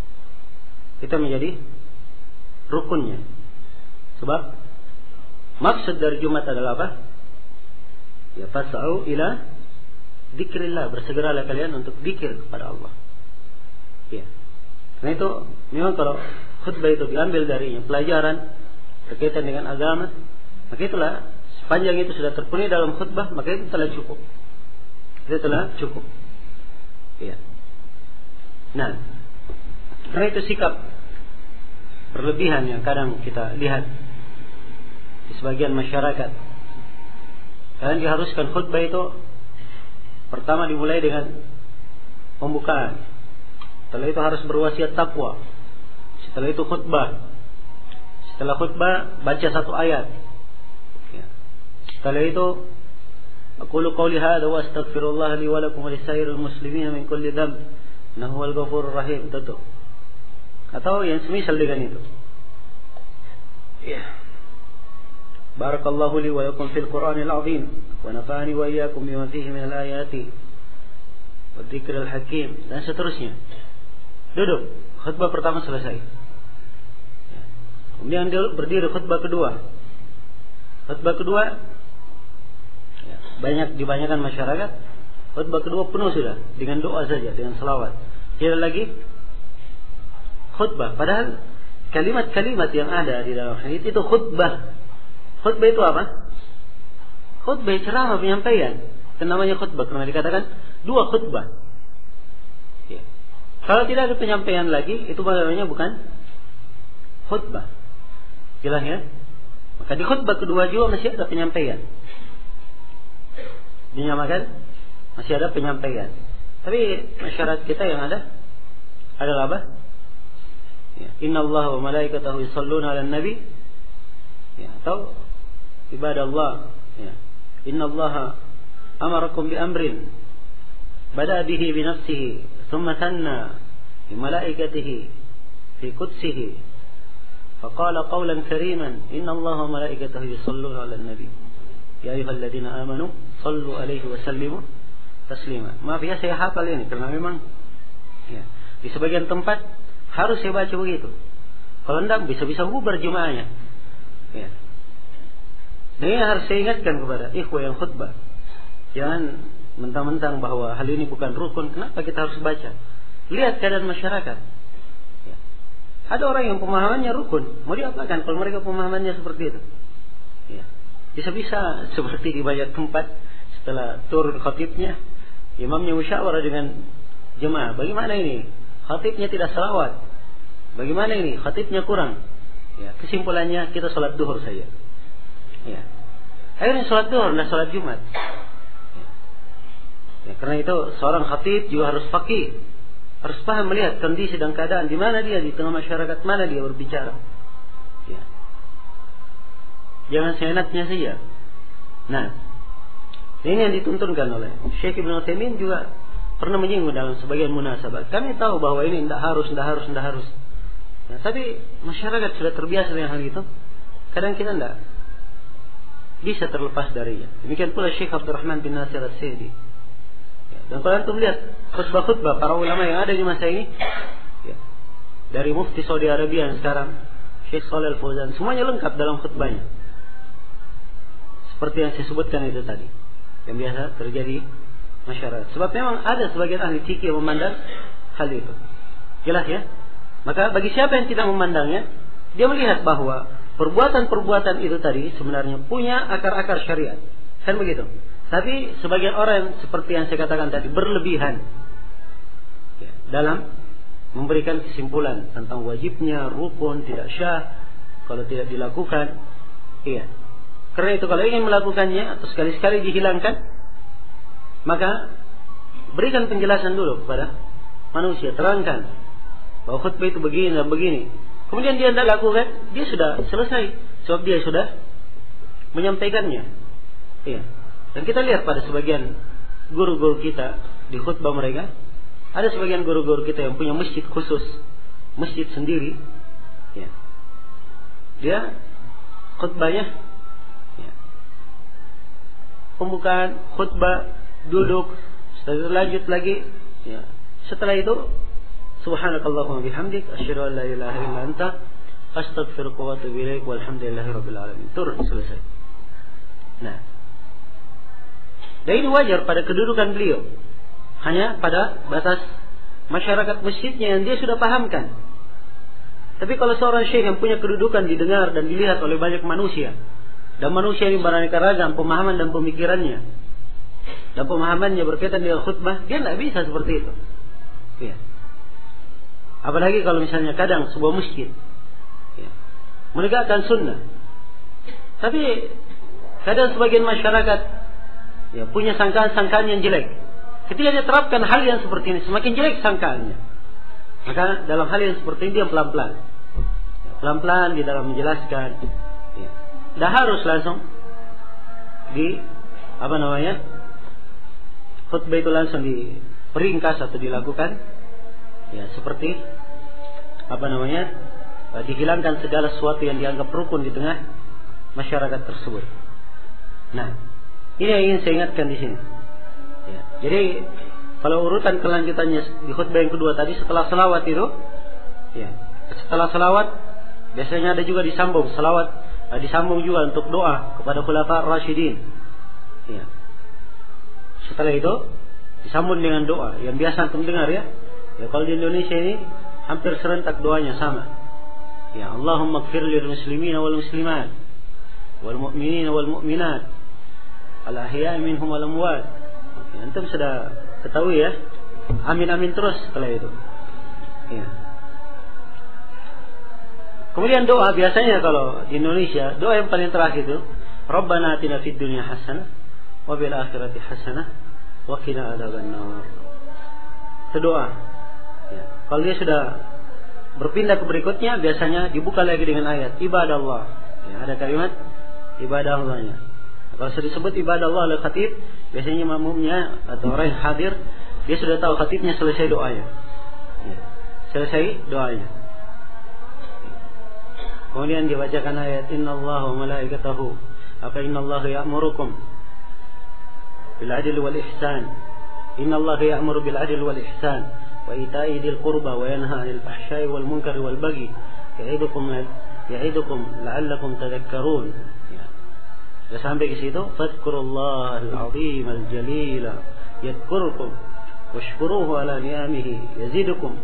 Itu menjadi rukunnya. Sebab maksud dari Jumat adalah apa? Ya, fas'au ila dzikrillah, bersegeralah kalian untuk zikir kepada Allah. Ya. Karena itu memang kalau khutbah itu diambil darinya pelajaran berkaitan dengan agama, maka itulah sepanjang itu sudah terpenuhi dalam khutbah, maka itu telah cukup. Itu telah cukup. Ya. Nah, karena itu sikap berlebihan yang kadang kita lihat di sebagian masyarakat. Kalian diharuskan khutbah itu pertama dimulai dengan pembukaan. Setelah itu harus berwasiat takwa. Setelah itu khutbah. Setelah khutbah baca satu ayat. Ya. Setelah itu aqulu qawli hadza wa astaghfirullah li wa lakum wa lisairil muslimin min kulli dhanb innahu huwal ghafurur rahim. Tentu. Atau yang semisal dengan itu. Ya. Barakallahu li wa lakum fil Qur'anil 'azim wa nafa'ani wa iyyakum bima fihi minal ayati wa dzikril hakim, dan seterusnya. Duduk, khutbah pertama selesai. Kemudian dia berdiri khutbah kedua. Khutbah kedua ya, banyak dibanyakan masyarakat. Khutbah kedua penuh sudah dengan doa saja, dengan selawat. Tidak lagi khutbah. Padahal kalimat-kalimat yang ada di dalam hadis itu khutbah. Khutbah itu apa? Khutbah ceramah, penyampaian. Itu namanya khutbah karena dikatakan dua khutbah. Ya. Kalau tidak ada penyampaian lagi, itu namanya bukan khutbah. Jelas ya? Maka di khutbah kedua juga masih ada penyampaian. Dinamakan masih ada penyampaian. Tapi masyarakat kita yang ada adalah apa? Ya. Innallaha wa malaikatahu yusholluna 'alan nabi. Ya, atau ibadah Allah. Ya. Innallaha amarakum bi amrin bada bihi bi nafsihi thumma thanna bi malaikatihi fi qudsihi faqala qawlan kariman innallaha wa malaikatahu yusholluna 'alan nabi ya ayyuhalladzina amanu shallu 'alaihi wa sallimu taslima. Maaf ya saya hafal ini karena memang ya, di sebagian tempat harus saya baca begitu. Kalau tidak bisa-bisa bubar jemaahnya. Ya. Dan ini harus saya ingatkan kepada ikhwah yang khutbah. Jangan mentang-mentang bahwa hal ini bukan rukun, kenapa kita harus baca? Lihat keadaan masyarakat. Ya. Ada orang yang pemahamannya rukun, mau diapakan kalau mereka pemahamannya seperti itu? Ya. Bisa-bisa seperti di banyak tempat setelah turun khatibnya, imamnya musyawarah dengan jemaah. Bagaimana ini? Khatibnya tidak salawat. Bagaimana ini? Khatibnya kurang. Ya. Kesimpulannya kita sholat duhur saja. Ya. Akhirnya sholat duhur, tidak sholat Jumat. Ya. Ya, karena itu seorang khatib juga harus faqih. Harus paham melihat kondisi dan keadaan di mana dia, di tengah masyarakat mana dia berbicara. Ya. Jangan seenaknya saja. Nah, ini yang dituntunkan oleh Syekh Ibnu Utsaimin juga pernah menyinggung dalam sebagian munasabah. Kami tahu bahwa ini tidak harus, tidak harus, tidak harus. Ya, tapi masyarakat sudah terbiasa dengan hal itu. Kadang kita tidak bisa terlepas darinya. Demikian pula Syekh Abdurrahman bin Nasir As-Sa'di. Dan kalau antum lihat khutbah-khutbah para ulama yang ada di masa ini, ya, dari Mufti Saudi Arabia yang sekarang, Syekh Shalih Al-Fauzan, semuanya lengkap dalam khutbahnya. Seperti yang saya sebutkan itu tadi, yang biasa terjadi masyarakat. Sebab memang ada sebagian ahli fikih yang memandang hal itu. Jelas ya? Maka bagi siapa yang tidak memandangnya, dia melihat bahwa perbuatan-perbuatan itu tadi sebenarnya punya akar-akar syariat. Kan begitu? Tapi sebagian orang seperti yang saya katakan tadi berlebihan ya, dalam memberikan kesimpulan tentang wajibnya rukun tidak syah kalau tidak dilakukan. Iya. Karena itu kalau ingin melakukannya atau sekali-sekali dihilangkan, maka berikan penjelasan dulu kepada manusia, terangkan bahwa khutbah itu begini dan begini. Kemudian dia tidak lakukan, dia sudah selesai sebab dia sudah menyampaikannya. Iya. Dan kita lihat pada sebagian guru-guru kita di khutbah mereka, ada sebagian guru-guru kita yang punya masjid khusus, masjid sendiri. Ya. Dia khutbahnya, ya, pembukaan khutbah, duduk, setelah lanjut lagi. Ya. Setelah itu, subhanakallahumma bihamdik, asyhadu an la ilaha illa anta, astaghfiruka wa atubu ilaik, walhamdulillahirabbil alamin. Turun, selesai. Nah, dan ini wajar pada kedudukan beliau. Hanya pada batas masyarakat masjidnya yang dia sudah pahamkan. Tapi kalau seorang syekh yang punya kedudukan didengar dan dilihat oleh banyak manusia, dan manusia ini beraneka ragam pemahaman dan pemikirannya, dan pemahamannya berkaitan dengan khutbah, dia tidak bisa seperti itu. Ya. Apalagi kalau misalnya kadang sebuah masjid, ya, menegakkan sunnah. Tapi kadang sebagian masyarakat ya, punya sangkaan-sangkaan yang jelek. Ketika dia terapkan hal yang seperti ini, semakin jelek sangkaannya. Maka dalam hal yang seperti ini dia pelan-pelan, pelan-pelan di dalam menjelaskan. Ya. Tidak harus langsung di apa namanya khutbah itu langsung diperingkas atau dilakukan. Ya, seperti apa namanya dihilangkan segala sesuatu yang dianggap rukun di tengah masyarakat tersebut. Nah, ini yang ingin saya ingatkan di sini. Ya, jadi kalau urutan kelanjutannya di khutbah yang kedua tadi setelah salawat itu, ya, setelah salawat biasanya ada juga disambung salawat, eh, disambung juga untuk doa kepada khulafa rasyidin. Ya. Setelah itu disambung dengan doa yang biasa antum dengar ya. Ya, kalau di Indonesia ini hampir serentak doanya sama. Ya, Allahumma ighfir lil muslimina wal muslimat wal mu'minina wal mu'minat al-ahya'i minhum wal amwat. Oke, antum sudah ketahui ya. Amin amin terus setelah itu. Ya. Kemudian doa biasanya kalau di Indonesia doa yang paling terakhir itu Rabbana atina fid dunya hasanah wa bil akhirati hasanah wa qina adzabannar. Itu doa. Ya. Kalau dia sudah berpindah ke berikutnya biasanya dibuka lagi dengan ayat ibadah Allah. Ya, ada kalimat ibadah Allahnya. Kalau sudah disebut ibadah Allah oleh khatib, biasanya makmumnya atau orang yang hadir, dia sudah tahu khatibnya selesai doanya. Ya. Selesai doanya. Kemudian dibacakan ayat innallaha wa malaikatahu apa innallaha ya'murukum bil adli wal ihsan. Innallaha ya'muru bil adli wal ihsan wa ita'i dzil qurba wa yanha 'anil fahsya'i wal munkari wal baghi ya'idukum ya'idukum la'allakum tadhakkarun. Sudah sampai ke situ, fadhkurullahal azim al jalila yadhkurkum washkuruhu ala ni'amihi yazidukum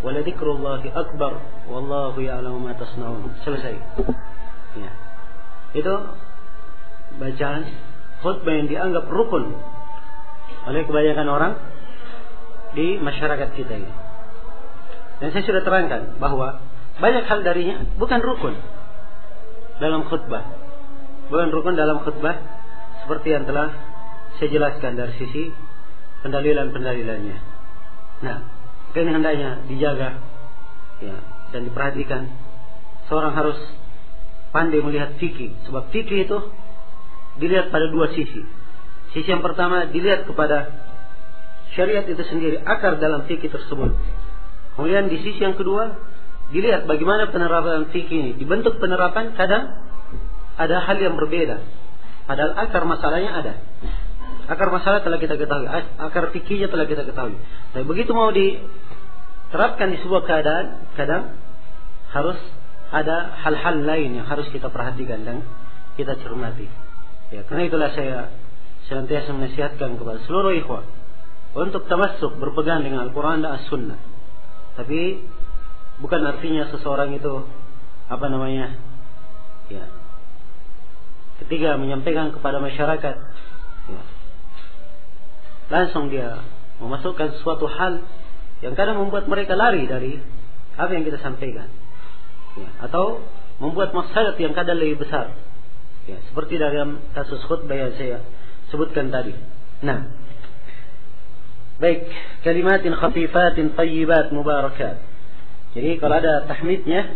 wa la dzikrullahi akbar wallahu ya'lamu ma tasna'un. Selesai. Ya. Itu bacaan khutbah yang dianggap rukun oleh kebanyakan orang di masyarakat kita ini. Dan saya sudah terangkan bahwa banyak hal darinya bukan rukun dalam khutbah. Bukan rukun dalam khutbah seperti yang telah saya jelaskan dari sisi pendalilan-pendalilannya. Nah, ini hendaknya dijaga ya, dan diperhatikan. Seorang harus pandai melihat fikih, sebab fikih itu dilihat pada dua sisi. Sisi yang pertama dilihat kepada syariat itu sendiri, akar dalam fikih tersebut. Kemudian di sisi yang kedua dilihat bagaimana penerapan fikih ini. Dibentuk penerapan kadang ada hal yang berbeda, padahal akar masalahnya ada. Akar masalah telah kita ketahui, akar fikihnya telah kita ketahui. Tapi begitu mau diterapkan di sebuah keadaan, kadang harus ada hal-hal lain yang harus kita perhatikan dan kita cermati. Ya, karena itulah saya senantiasa menasihatkan kepada seluruh ikhwah untuk tamassuk, berpegang dengan Al-Quran dan As-Sunnah. Tapi bukan artinya seseorang itu apa namanya, ya, ketika menyampaikan kepada masyarakat, ya, langsung dia memasukkan suatu hal yang kadang membuat mereka lari dari apa yang kita sampaikan, ya, atau membuat maksud yang kadang lebih besar, ya, seperti dalam kasus khutbah yang saya sebutkan tadi. Nah, baik, kalimatin khafifatin tayyibat mubarakat. Jadi kalau ada tahmidnya,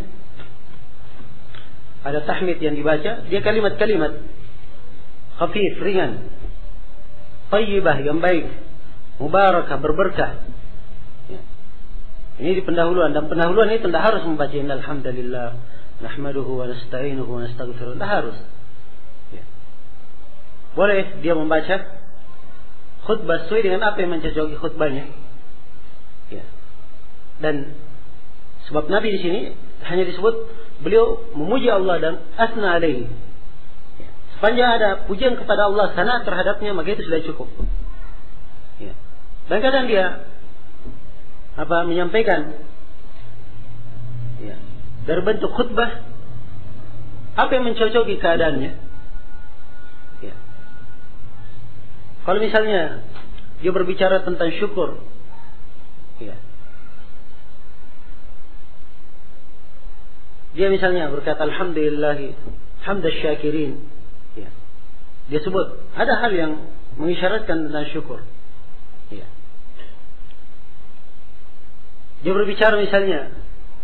ada tahmid yang dibaca, dia kalimat-kalimat khafif, ringan, tayyibah, yang baik, mubarakah, berberkah. Ya. Ini di pendahuluan, dan pendahuluan itu tidak harus membaca innal hamdalillah nahmaduhu wa nasta'inuhu wa nastaghfiruh, tidak harus. Ya. Boleh dia membaca khutbah sesuai dengan apa yang mencocoki khutbahnya. Ya. Dan sebab Nabi di sini hanya disebut beliau memuji Allah dan asna alaihi. Ya. Sepanjang ada pujian kepada Allah, sana terhadapnya, maka itu sudah cukup. Ya. Dan kadang dia apa menyampaikan, ya, dari bentuk khutbah apa yang mencocoki keadaannya. Ya. Kalau misalnya dia berbicara tentang syukur, ya, dia misalnya berkata alhamdulillah hamdas syakirin, ya, dia sebut ada hal yang mengisyaratkan tentang syukur. Ya. Dia berbicara misalnya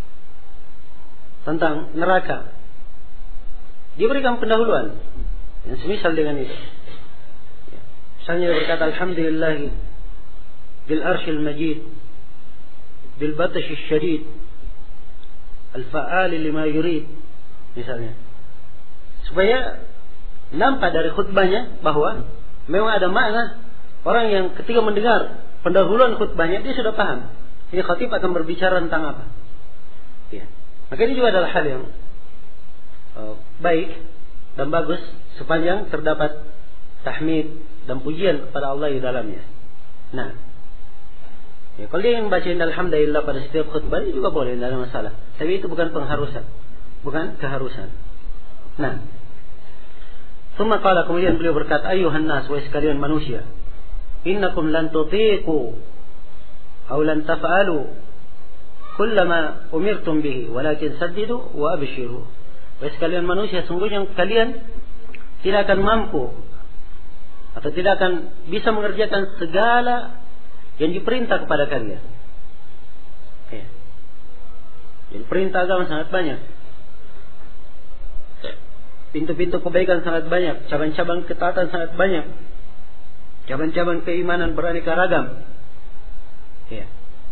tentang neraka, dia berikan pendahuluan yang semisal dengan itu. Ya. Misalnya dia berkata alhamdulillah bil arshil majid bil batashil syadid al-fa'ali lima yurid, misalnya, supaya nampak dari khutbahnya bahwa memang ada makna. Orang yang ketika mendengar pendahuluan khutbahnya, dia sudah paham ini khatib akan berbicara tentang apa. Ya. Maka ini juga adalah hal yang uh, baik dan bagus sepanjang terdapat tahmid dan pujian kepada Allah di dalamnya. Nah, ya, kalau dia yang bacain alhamdulillah pada setiap khutbah itu juga boleh, tidak ada masalah. Tapi itu bukan pengharusan, bukan keharusan. Nah, summa qala, kemudian beliau berkata, ayuhan nas, wahai sekalian manusia, innakum lan tutiqu aw lan taf'alu kullama umirtum bihi walakin saddidu wa abshiru. Wahai sekalian manusia, sungguhnya kalian tidak akan mampu atau tidak akan bisa mengerjakan segala yang diperintah kepada kalian. Ya. Yang perintah agama sangat banyak, pintu-pintu kebaikan sangat banyak, cabang-cabang ketaatan sangat banyak, cabang-cabang keimanan beraneka ragam. Ya.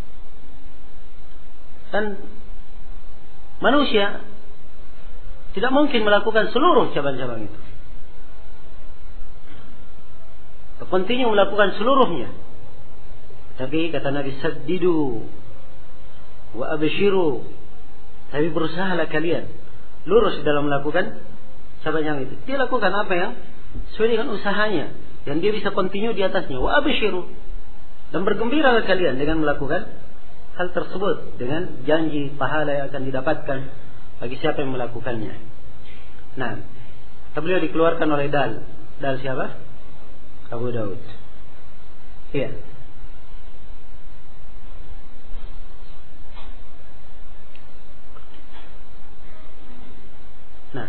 Dan manusia tidak mungkin melakukan seluruh cabang-cabang itu. Pentingnya melakukan seluruhnya. Tapi kata Nabi, saddidu wa abshiru. Tapi berusahalah kalian lurus dalam melakukan cabang itu. Dia lakukan apa yang sesuai dengan usahanya, yang dia bisa continue di atasnya. Wa abshiru. Dan bergembiralah kalian dengan melakukan hal tersebut dengan janji pahala yang akan didapatkan bagi siapa yang melakukannya. Nah, beliau dikeluarkan oleh Dal. Dal siapa? Abu Daud. Iya. Nah,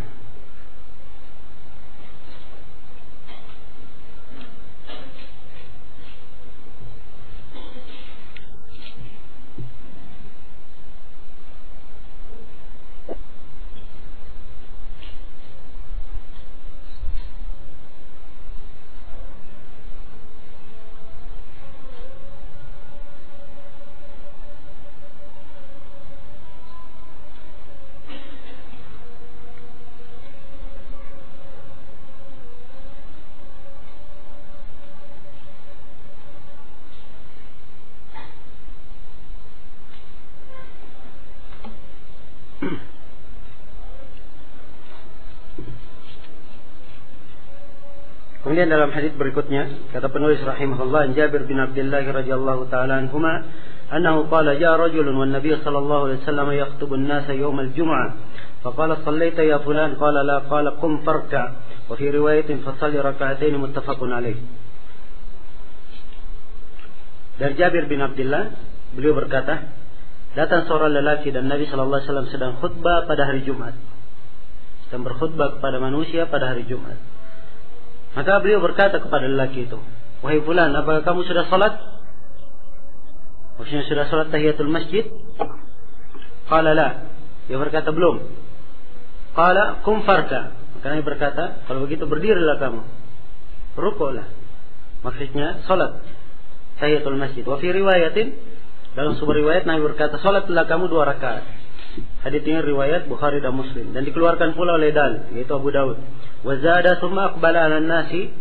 kemudian dalam hadis berikutnya kata penulis rahimahullah, Jabir bin Abdullah radhiyallahu taala anhuma annahu qala jaa rajulun wan nabiy sallallahu alaihi wasallam yakhutubu an-nas yawm al-jum'ah faqala sallaita ya fulan qala la qala qum farka wa fi riwayatin fasalli rak'atayn muttafaqun alaih. Dari Jabir bin Abdullah, beliau berkata, datang seorang lelaki dan Nabi sallallahu alaihi wasallam sedang khutbah pada hari Jumat, sedang berkhutbah kepada manusia pada hari Jumat. Maka beliau berkata kepada lelaki itu, wahai fulan, apakah kamu sudah salat? Maksudnya sudah salat tahiyatul masjid? Qala la. Dia berkata belum. Qala qum farka. Maka Nabi berkata, kalau begitu berdirilah kamu, rukuklah. Maksudnya salat tahiyatul masjid. Wa fi riwayatin, dalam sebuah riwayat Nabi berkata, salatlah kamu dua rakaat. Hadits ini riwayat Bukhari dan Muslim dan dikeluarkan pula oleh Dal, yaitu Abu Daud. Wa zada thumma aqbala 'ala an-nasi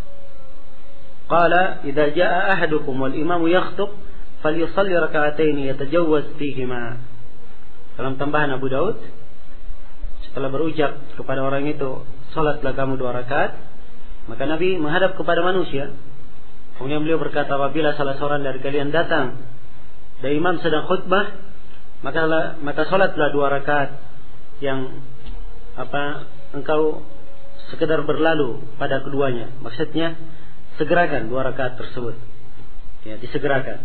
qala idza jaa ahadukum wal imamu yakhthub falyusalli rak'atayn yatajawwaz fihima. Dalam tambahan Abu Daud, setelah berucap kepada orang itu, salatlah kamu dua rakaat, maka Nabi menghadap kepada manusia. Kemudian beliau berkata, apabila salah seorang dari kalian datang dan imam sedang khutbah, maka maka salatlah dua rakaat yang apa engkau sekedar berlalu pada keduanya. Maksudnya segerakan dua rakaat tersebut. Ya, disegerakan.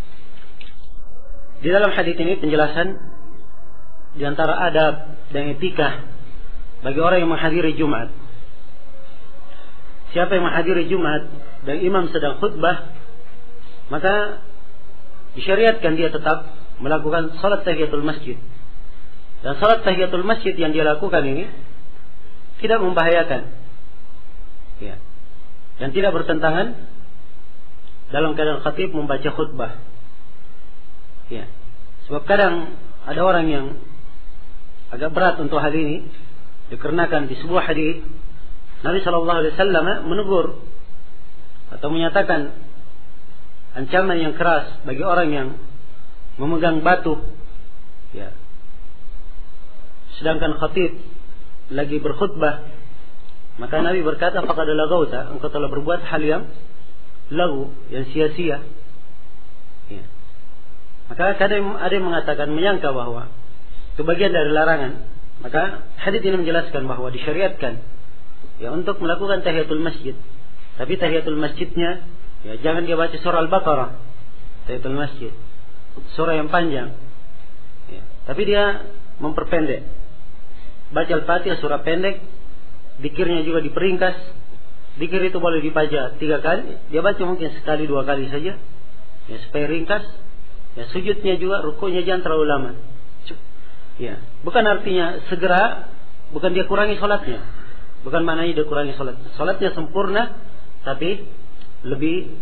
Di dalam hadis ini penjelasan di antara adab dan etika bagi orang yang menghadiri Jumat. Siapa yang menghadiri Jumat dan imam sedang khutbah, maka disyariatkan dia tetap melakukan salat tahiyatul masjid. Dan salat tahiyatul masjid yang dia lakukan ini tidak membahayakan, ya, dan tidak bertentangan dalam keadaan khatib membaca khutbah, ya. Sebab kadang ada orang yang agak berat untuk hal ini, dikarenakan di sebuah hadis Nabi Shallallahu Alaihi Wasallam menegur atau menyatakan ancaman yang keras bagi orang yang memegang batu, ya, sedangkan khatib lagi berkhutbah. Maka Nabi berkata, faqad laghawta, engkau telah berbuat hal yang lagu, yang sia-sia, ya. Maka kadang ada yang mengatakan, menyangka bahwa itu bagian dari larangan. Maka hadits ini menjelaskan bahwa disyariatkan, ya, untuk melakukan tahiyatul masjid. Tapi tahiyatul masjidnya, ya, jangan dia baca surah Al-Baqarah tahiyatul masjid, surah yang panjang, ya. Tapi dia memperpendek, baca Al-Fatihah surah pendek, zikirnya juga diperingkas. Zikir itu boleh dibaca tiga kali, dia baca mungkin sekali dua kali saja, ya, supaya ringkas. Ya, sujudnya juga, rukuknya jangan terlalu lama, ya. Bukan artinya segera, bukan dia kurangi sholatnya, bukan maknanya dia kurangi sholat. Sholatnya sempurna, tapi lebih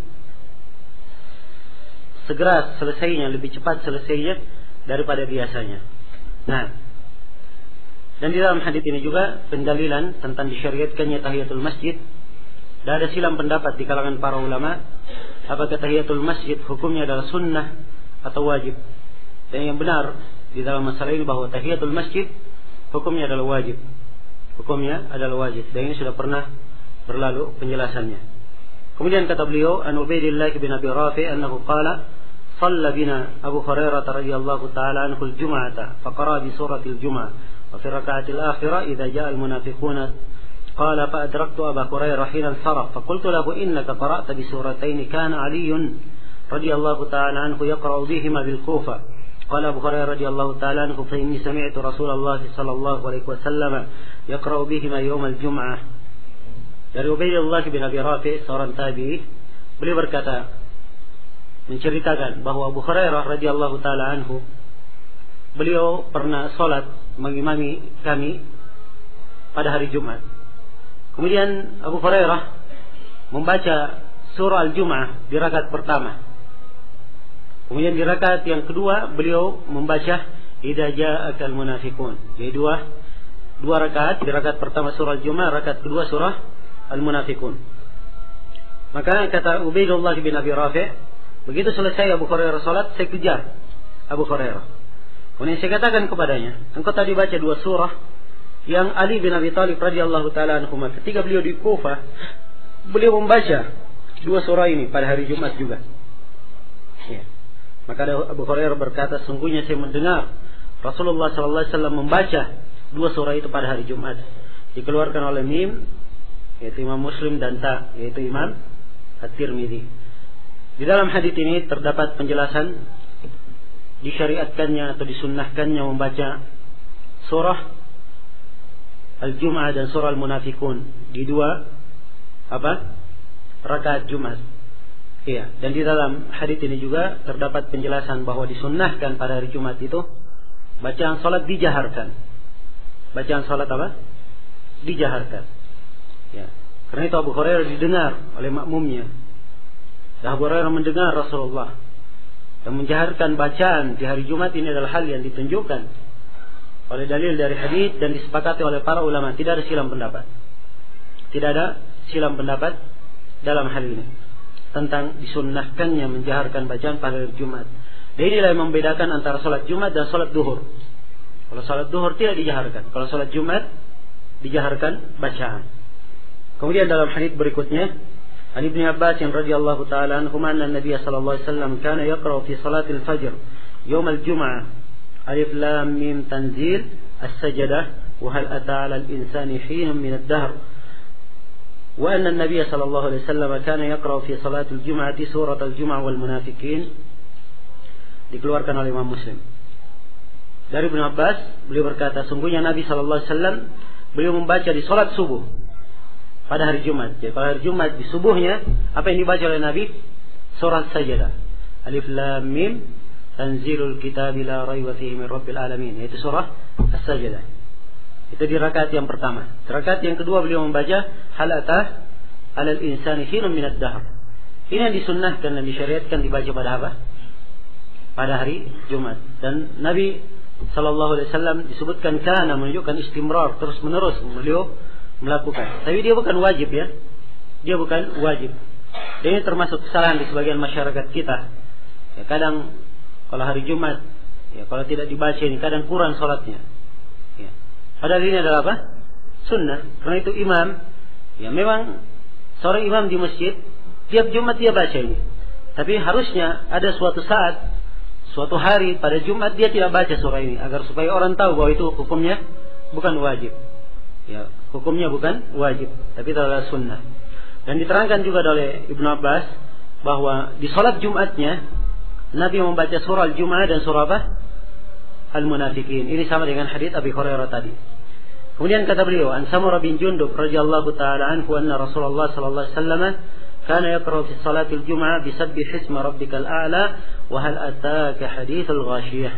segera selesainya, lebih cepat selesainya daripada biasanya. Nah, dan di dalam hadits ini juga pendalilan tentang disyariatkannya tahiyatul masjid. Dan ada silang pendapat di kalangan para ulama, apakah tahiyatul masjid hukumnya adalah sunnah atau wajib. Dan yang benar di dalam masalah ini bahwa tahiyatul masjid hukumnya adalah wajib. Hukumnya adalah wajib. Dan ini sudah pernah berlalu penjelasannya. Kemudian kata beliau, an Ubaidillah bin Abi Rafi annahu qala صلى بنا أبو هريرة رضي الله تعالى عنه الجمعة فقرأ بسورة الجمعة وفي الركعة الآخرة إذا جاء المنافقون قال فأدركت أبا هريرة حين انصرف فقلت له إنك قرأت بسورتين كان علي رضي الله تعالى عنه يقرأ بهما بالكوفة قال أبو هريرة رضي الله تعالى عنه فإني سمعت رسول الله صلى الله عليه وسلم يقرأ بهما يوم الجمعة. Dari Ubaidillah bin Abi Rafi, seorang tabi'i, beliau berkata, menceritakan bahwa Abu Hurairah radhiyallahu taala anhu, beliau pernah salat mengimami kami pada hari Jumat. Kemudian Abu Hurairah membaca surah Al-Jum'ah di rakaat pertama. Kemudian di rakaat yang kedua beliau membaca Idza ja'akal munafiqun. Jadi dua dua rakaat, di rakaat pertama surah Al-Jum'ah, rakaat kedua surah Al-Munafiqun. Maka kata Ubaidullah bin Abi Rafi', begitu selesai Abu Hurairah salat, saya kejar Abu Hurairah. Kemudian saya katakan kepadanya, engkau tadi baca dua surah yang Ali bin Abi Thalib radhiyallahu taala anhu ketika beliau di Kufah, beliau membaca dua surah ini pada hari Jumat juga. Ya. Maka Abu Hurairah berkata, sungguhnya saya mendengar Rasulullah sallallahu alaihi wasallam membaca dua surah itu pada hari Jumat. Dikeluarkan oleh Mim, yaitu Imam Muslim, dan Ta, yaitu Imam At-Tirmidzi. Di dalam hadits ini terdapat penjelasan disyariatkannya atau disunnahkannya membaca surah Al-Jum'ah dan surah Al-Munafiqun di dua apa? Rakaat Jumat. Iya, dan di dalam hadits ini juga terdapat penjelasan bahwa disunnahkan pada hari Jumat itu bacaan salat dijaharkan. Bacaan salat apa? Dijaharkan. Ya. Karena itu Abu Hurairah didengar oleh makmumnya. Dan Abu Hurairah mendengar Rasulullah dan menjaharkan bacaan di hari Jumat ini adalah hal yang ditunjukkan oleh dalil dari hadis dan disepakati oleh para ulama. Tidak ada silang pendapat. Tidak ada silang pendapat dalam hal ini tentang disunnahkannya menjaharkan bacaan pada hari Jumat. Dan inilah yang membedakan antara salat Jumat dan salat duhur. Kalau salat duhur tidak dijaharkan, kalau salat Jumat dijaharkan bacaan. Kemudian dalam hadis berikutnya, An Ibnu Abbas radhiyallahu taala anhu anna Nabi sallallahu alaihi wasallam kana yaqra'u fi salatil fajr yawm al-jum'ah alif lam mim tanzil as-sajdah wa hal ata 'ala al-insani hinun min ad-dahr wa anna an-nabiy sallallahu alaihi wasallam kana yaqra'u fi salatil jum'ati surat al-jum'ah wal munafiqin. Dikeluarkan oleh Imam Muslim. Dari Ibnu Abbas, beliau berkata, sungguhnya Nabi sallallahu alaihi wasallam beliau membaca di salat subuh pada hari Jumat. Jadi pada hari Jumat di subuhnya apa yang dibaca oleh Nabi? Surah Sajdah. Alif Lam Mim Tanzilul Kitabi la raiba fihi min Rabbil Alamin. Yaitu surah As-Sajdah. Itu di rakaat yang pertama. Di rakaat yang kedua beliau membaca hal atah 'alal insani hinun minad dahr. Ini yang disunnahkan dan disyariatkan dibaca pada apa? Pada hari Jumat. Dan Nabi sallallahu alaihi wasallam disebutkan kana, menunjukkan istimrar, terus menerus beliau melakukan. Tapi dia bukan wajib ya. Dia bukan wajib. Dan ini termasuk kesalahan di sebagian masyarakat kita. Ya, kadang kalau hari Jumat, ya kalau tidak dibaca ini kadang kurang sholatnya. Ya. Padahal ini adalah apa? Sunnah. Karena itu imam, ya memang seorang imam di masjid tiap Jumat dia baca ini. Tapi harusnya ada suatu saat, suatu hari pada Jumat dia tidak baca surah ini, agar supaya orang tahu bahwa itu hukumnya bukan wajib. Ya, hukumnya bukan wajib, tapi itu adalah sunnah. Dan diterangkan juga oleh Ibnu Abbas bahwa di salat Jumatnya Nabi membaca surah Al-Jum'ah dan surah apa? Al-Munafiqin. Ini sama dengan hadits Abi Hurairah tadi. Kemudian kata beliau, An Samurah bin Jundub radhiyallahu taala anhu anna Rasulullah sallallahu alaihi wasallam kana yaqra'u fi salatil Jum'ah bi sabbih isma rabbikal a'la wa hal ataaka haditsul ghashiyah.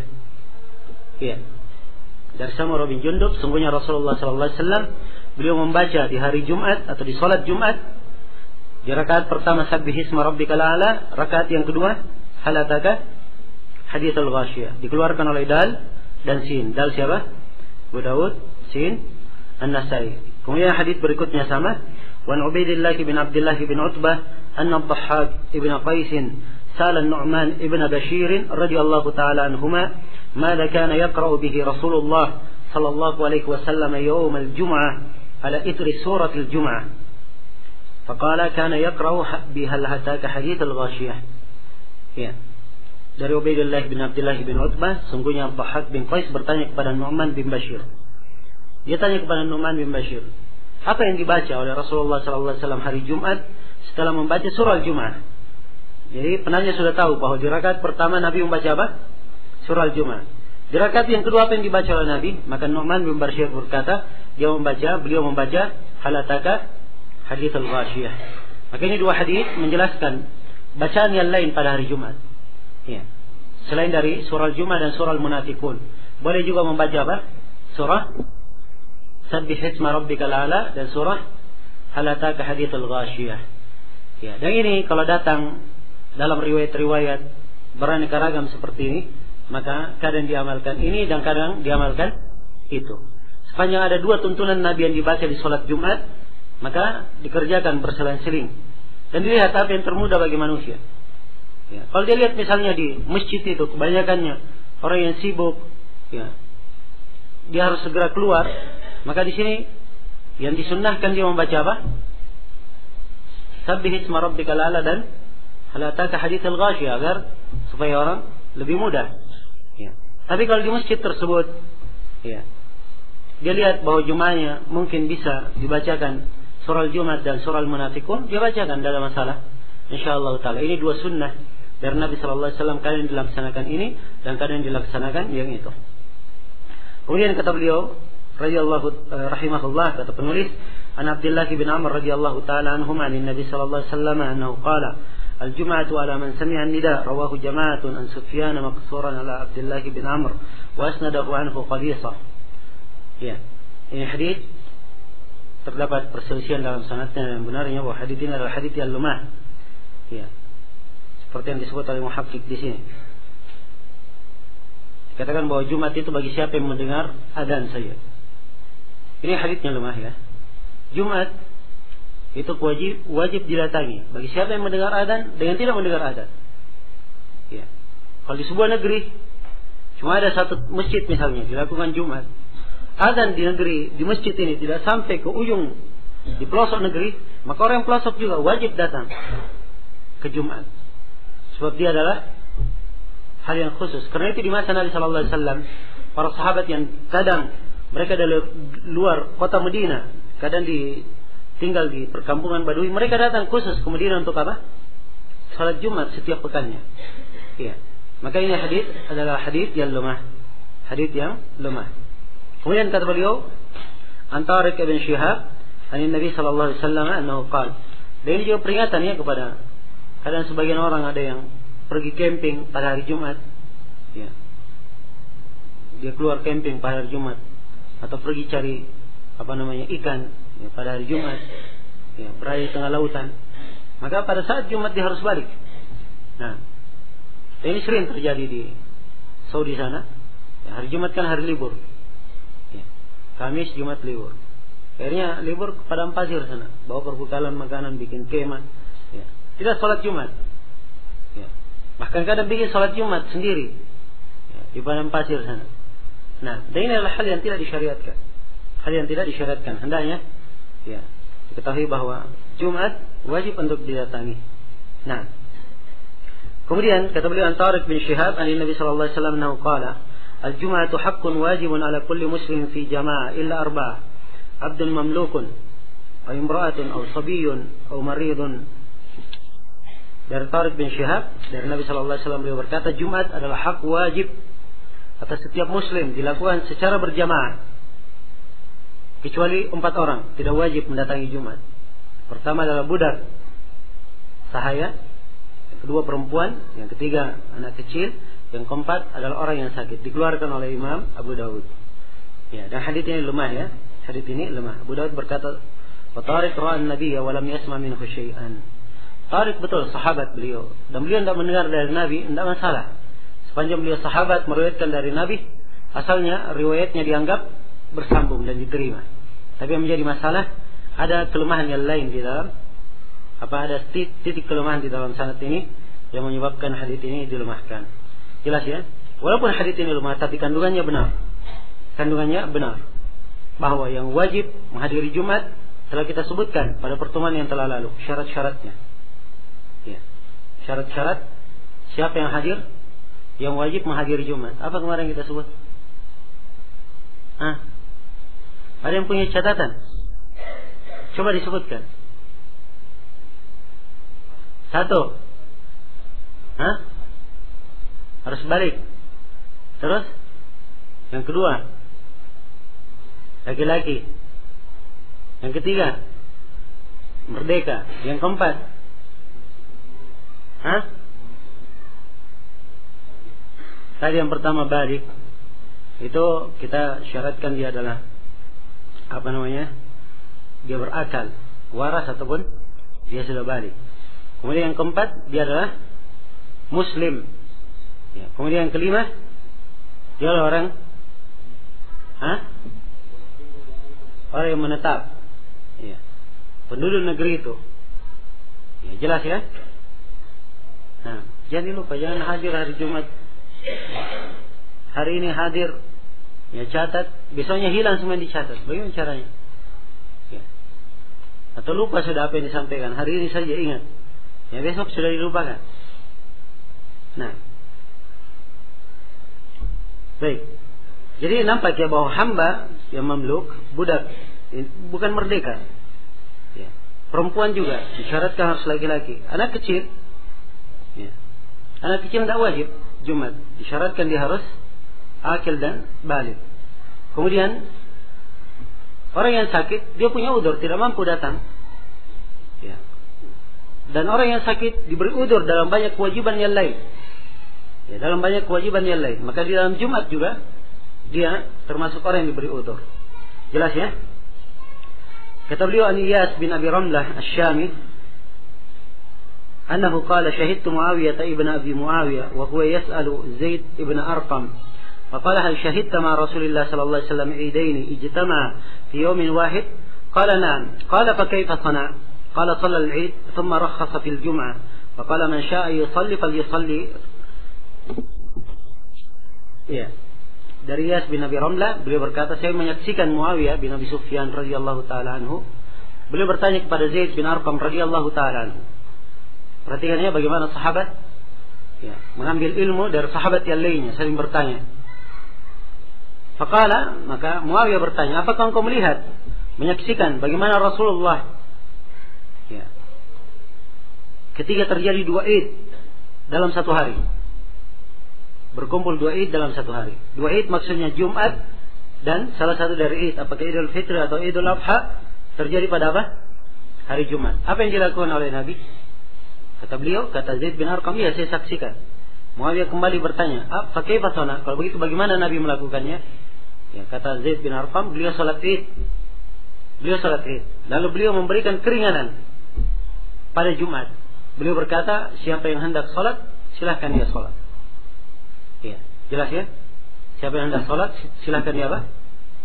Ya. Dari Samurah bin Jundub, sungguhnya Rasulullah sallallahu alaihi wasallam beliau membaca di hari Jumat atau di salat Jumat di rakaat pertama sabbih isma rabbikal a'la, rakaat yang kedua hal ataka haditsul ghashiyah. Dikeluarkan oleh Dal dan Sin. Dal siapa? Abu Daud, Sin An-Nasai. Kemudian hadis berikutnya sama, wa Ubaidillah bin Abdullah bin Utbah anna Dhahhak ibn Qais sa'ala Nu'man ibn Bashir radhiyallahu ta'ala anhuma ماذا كان يقرأ به رسول الله صلى الله عليه وسلم يوم الجمعة على إثر سورة الجمعة فقال كان يقرأ بهل أتاك حديث الغاشية. Ya. dari Ubaidillah bin Abdullah bin Utbah, sungguhnya Dhahhak bin Qais bertanya kepada Nu'man bin Bashir. Dia tanya kepada Nu'man bin Bashir, apa yang dibaca oleh Rasulullah sallallahu alaihi wasallam hari Jumat setelah membaca surah Al-Jumu'ah? Jadi penanya sudah tahu bahwa di rakaat pertama Nabi membaca apa? Surah Al-Jumu'ah. Di rakaat yang kedua apa yang dibaca oleh Nabi? Maka Nu'man bin Bashir berkata, dia membaca, beliau membaca halataka hadits al-ghashiyah. Maka ini dua hadis menjelaskan bacaan yang lain pada hari Jumat. Ya. Selain dari surah Al-Jumu'ah dan surah Al-Munafiqun, boleh juga membaca apa? Surah Sabbih isma rabbikal a'la dan surah halataka hadits al-ghashiyah. Ya, dan ini kalau datang dalam riwayat-riwayat beraneka ragam seperti ini, maka kadang diamalkan ini dan kadang diamalkan itu. Sepanjang ada dua tuntunan Nabi yang dibaca di sholat Jumat, maka dikerjakan berselang-seling. Dan dilihat apa yang termudah bagi manusia. Ya. Kalau dia lihat misalnya di masjid itu kebanyakannya orang yang sibuk, ya, dia harus segera keluar, maka di sini yang disunnahkan dia membaca apa? Sabbih isma rabbikal a'la dan hal ataka hadits al-ghashiyah, agar supaya orang lebih mudah. Ya. Tapi kalau di masjid tersebut, ya, dia lihat bahwa Jumatnya mungkin bisa dibacakan surah Al-Jumat dan surah Al-Munafiqun, dia bacakan, tidak ada masalah. Insyaallah taala. Ini dua sunnah dari Nabi sallallahu alaihi wasallam, kadang dilaksanakan ini dan kadang dilaksanakan yang itu. Kemudian kata beliau radhiyallahu uh, rahimahullah, kata penulis, an Abdullah bin Amr radhiyallahu taala anhuma an Nabi sallallahu alaihi wasallam annahu qala al-jum'atu ala man sami'a an-nida, rawahu jama'atun an Sufyan maqsuran ala Abdullah bin Amr wa asnadahu anhu Qadisah. Ya, ini hadis terdapat perselisihan dalam sanadnya, dan benarnya bahwa hadis ini adalah hadis yang lemah. Ya. Seperti yang disebut oleh muhaqqiq di sini. Dikatakan bahwa Jumat itu bagi siapa yang mendengar adzan saja. Ini hadisnya lemah ya. Jumat itu wajib wajib didatangi bagi siapa yang mendengar adzan dengan tidak mendengar adzan. Ya. Kalau di sebuah negeri cuma ada satu masjid misalnya dilakukan Jumat, adzan di negeri, di masjid ini tidak sampai ke ujung di pelosok negeri, maka orang yang pelosok juga wajib datang ke Jumat. Sebab dia adalah hal yang khusus. Karena itu di masa Nabi sallallahu alaihi wasallam, para sahabat yang kadang mereka dari luar kota Madinah, kadang di tinggal di perkampungan Badui, mereka datang khusus ke Madinah untuk apa? Salat Jumat setiap pekannya. Iya. Maka ini hadis adalah hadis yang lemah. Hadis yang lemah. Kemudian kata beliau, an Tariq bin Shihab, an Nabi sallallahu alaihi wasallam annahu qala. Dan ini juga peringatan ya kepada kadang sebagian orang ada yang pergi camping pada hari Jumat. Ya. Dia keluar camping pada hari Jumat atau pergi cari apa namanya ikan ya, pada hari Jumat. Ya, berada di tengah lautan. Maka pada saat Jumat dia harus balik. Nah, ini sering terjadi di Saudi sana. Ya, hari Jumat kan hari libur. Ya. Kamis, Jumat libur. Akhirnya libur ke padang pasir sana, bawa perbekalan makanan, bikin kemah. Ya. Tidak sholat Jumat. Ya. Bahkan kadang bikin sholat Jumat sendiri ya, di padang pasir sana. Nah, dan ini adalah hal yang tidak disyariatkan. Hal yang tidak disyariatkan. Hendaknya ya, diketahui bahwa Jumat wajib untuk didatangi. Nah, kemudian kata beliau an Tariq bin Shihab an Nabi sallallahu alaihi wasallam annahu qala al-jum'atu haqqun wajibun ala kulli muslim fi jama'ah illa arba'ah abdun mamlukun aw imra'atun aw sabiyyun aw maridun. Dari Tariq bin Shihab dari Nabi sallallahu alaihi wasallam beliau berkata, Jumat adalah hak wajib atas setiap muslim dilakukan secara berjamaah kecuali empat orang tidak wajib mendatangi Jumat. Pertama adalah budak sahaya, yang kedua perempuan, yang ketiga anak kecil, yang keempat adalah orang yang sakit. Dikeluarkan oleh Imam Abu Dawud. Ya, dan hadits ini lemah ya. Hadits ini lemah. Abu Dawud berkata, "Wa Tariq ra'a an-nabiy wa lam yasma' minhu syai'an." Tariq betul sahabat beliau, dan beliau tidak mendengar dari Nabi, tidak masalah. Sepanjang beliau sahabat meriwayatkan dari Nabi, asalnya riwayatnya dianggap bersambung dan diterima. Tapi yang menjadi masalah ada kelemahan yang lain di dalam apa ada titik kelemahan di dalam sanad ini yang menyebabkan hadits ini dilemahkan. Jelas ya? Walaupun hadits ini lemah tapi kandungannya benar. Kandungannya benar. Bahwa yang wajib menghadiri Jumat telah kita sebutkan pada pertemuan yang telah lalu, syarat-syaratnya. Ya. Syarat-syarat siapa yang hadir yang wajib menghadiri Jumat. Apa kemarin kita sebut? Hah? Ada yang punya catatan? Coba disebutkan. Satu. Hah? Harus balik. Terus? Yang kedua, laki-laki. Yang ketiga, merdeka. Yang keempat, hah? Tadi yang pertama balik. Itu kita syaratkan dia adalah apa namanya? Dia berakal, waras ataupun dia sudah balik. Kemudian yang keempat, dia adalah muslim. Ya. Kemudian yang kelima, dia adalah orang, hah? Orang yang menetap. Ya. Penduduk negeri itu. Ya, jelas ya? Nah, jangan lupa, jangan hadir hari Jumat. Hari ini hadir, ya catat, besoknya hilang semua yang dicatat. Bagaimana caranya? Ya. Atau lupa sudah apa yang disampaikan. Hari ini saja ingat. Ya besok sudah dilupakan. Nah, baik. Jadi nampak ya bahwa hamba yang mamluk, budak, bukan merdeka. Ya. Perempuan juga disyaratkan harus laki-laki. Anak kecil, ya. Anak kecil tidak wajib Jumat. Disyaratkan dia harus akil dan balik. Kemudian orang yang sakit, dia punya udzur, tidak mampu datang. Ya. Dan orang yang sakit diberi udzur dalam banyak kewajiban yang lain. Ya, dalam banyak kewajiban yang lain. Maka di dalam Jumat juga dia termasuk orang yang diberi udzur. Jelas ya? Kata beliau an Iyas bin Abi Ramlah Asy-Syami, أنه قال شهدت معاوية ابن أبي معاوية وهو يسأل زيد ابن أرقم فقال هل شهدت مع رسول الله صلى الله عليه وسلم عيدين اجتمع في يوم واحد؟ قال نعم. قال فكيف صنع؟ قال صلى العيد ثم رخص في الجمعة فقال من شاء يصلي فليصلي. Ya. Dari Iyas bin Abi Ramlah, beliau berkata, saya menyaksikan Muawiyah bin Abi Sufyan radhiyallahu taala anhu. Beliau bertanya kepada Zaid bin Arqam radhiyallahu taala anhu. Perhatikannya bagaimana sahabat ya, mengambil ilmu dari sahabat yang lainnya, saling bertanya. Faqala, maka Muawiyah bertanya, apakah engkau melihat, menyaksikan bagaimana Rasulullah ya, ketika terjadi dua Id dalam satu hari, berkumpul dua Id dalam satu hari. Dua Id maksudnya Jumat dan salah satu dari Id, apakah Idul Fitri atau Idul Adha, terjadi pada apa? Hari Jumat. Apa yang dilakukan oleh Nabi? Kata beliau, kata Zaid bin Arqam, ya saya saksikan. Muawiyah kembali bertanya, apa kaifa sana? Kalau begitu bagaimana Nabi melakukannya? Ya, kata Zaid bin Arqam, beliau salat Id. Beliau salat Id. Lalu beliau memberikan keringanan pada Jumat. Beliau berkata, siapa yang hendak salat, silahkan dia salat. Ya, jelas ya? Siapa yang hendak salat, silahkan dia apa?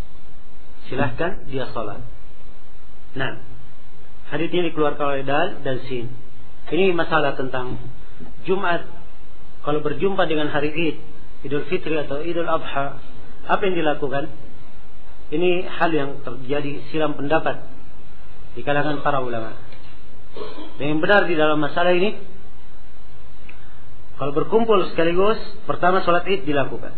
Silahkan dia salat. Nah, hadits ini dikeluarkan oleh Dal dan Sin. Ini masalah tentang Jumat kalau berjumpa dengan hari Id, Idul Fitri atau Idul Adha, apa yang dilakukan? Ini hal yang terjadi silam pendapat di kalangan para ulama. Dan yang benar di dalam masalah ini, kalau berkumpul sekaligus, pertama sholat Id dilakukan.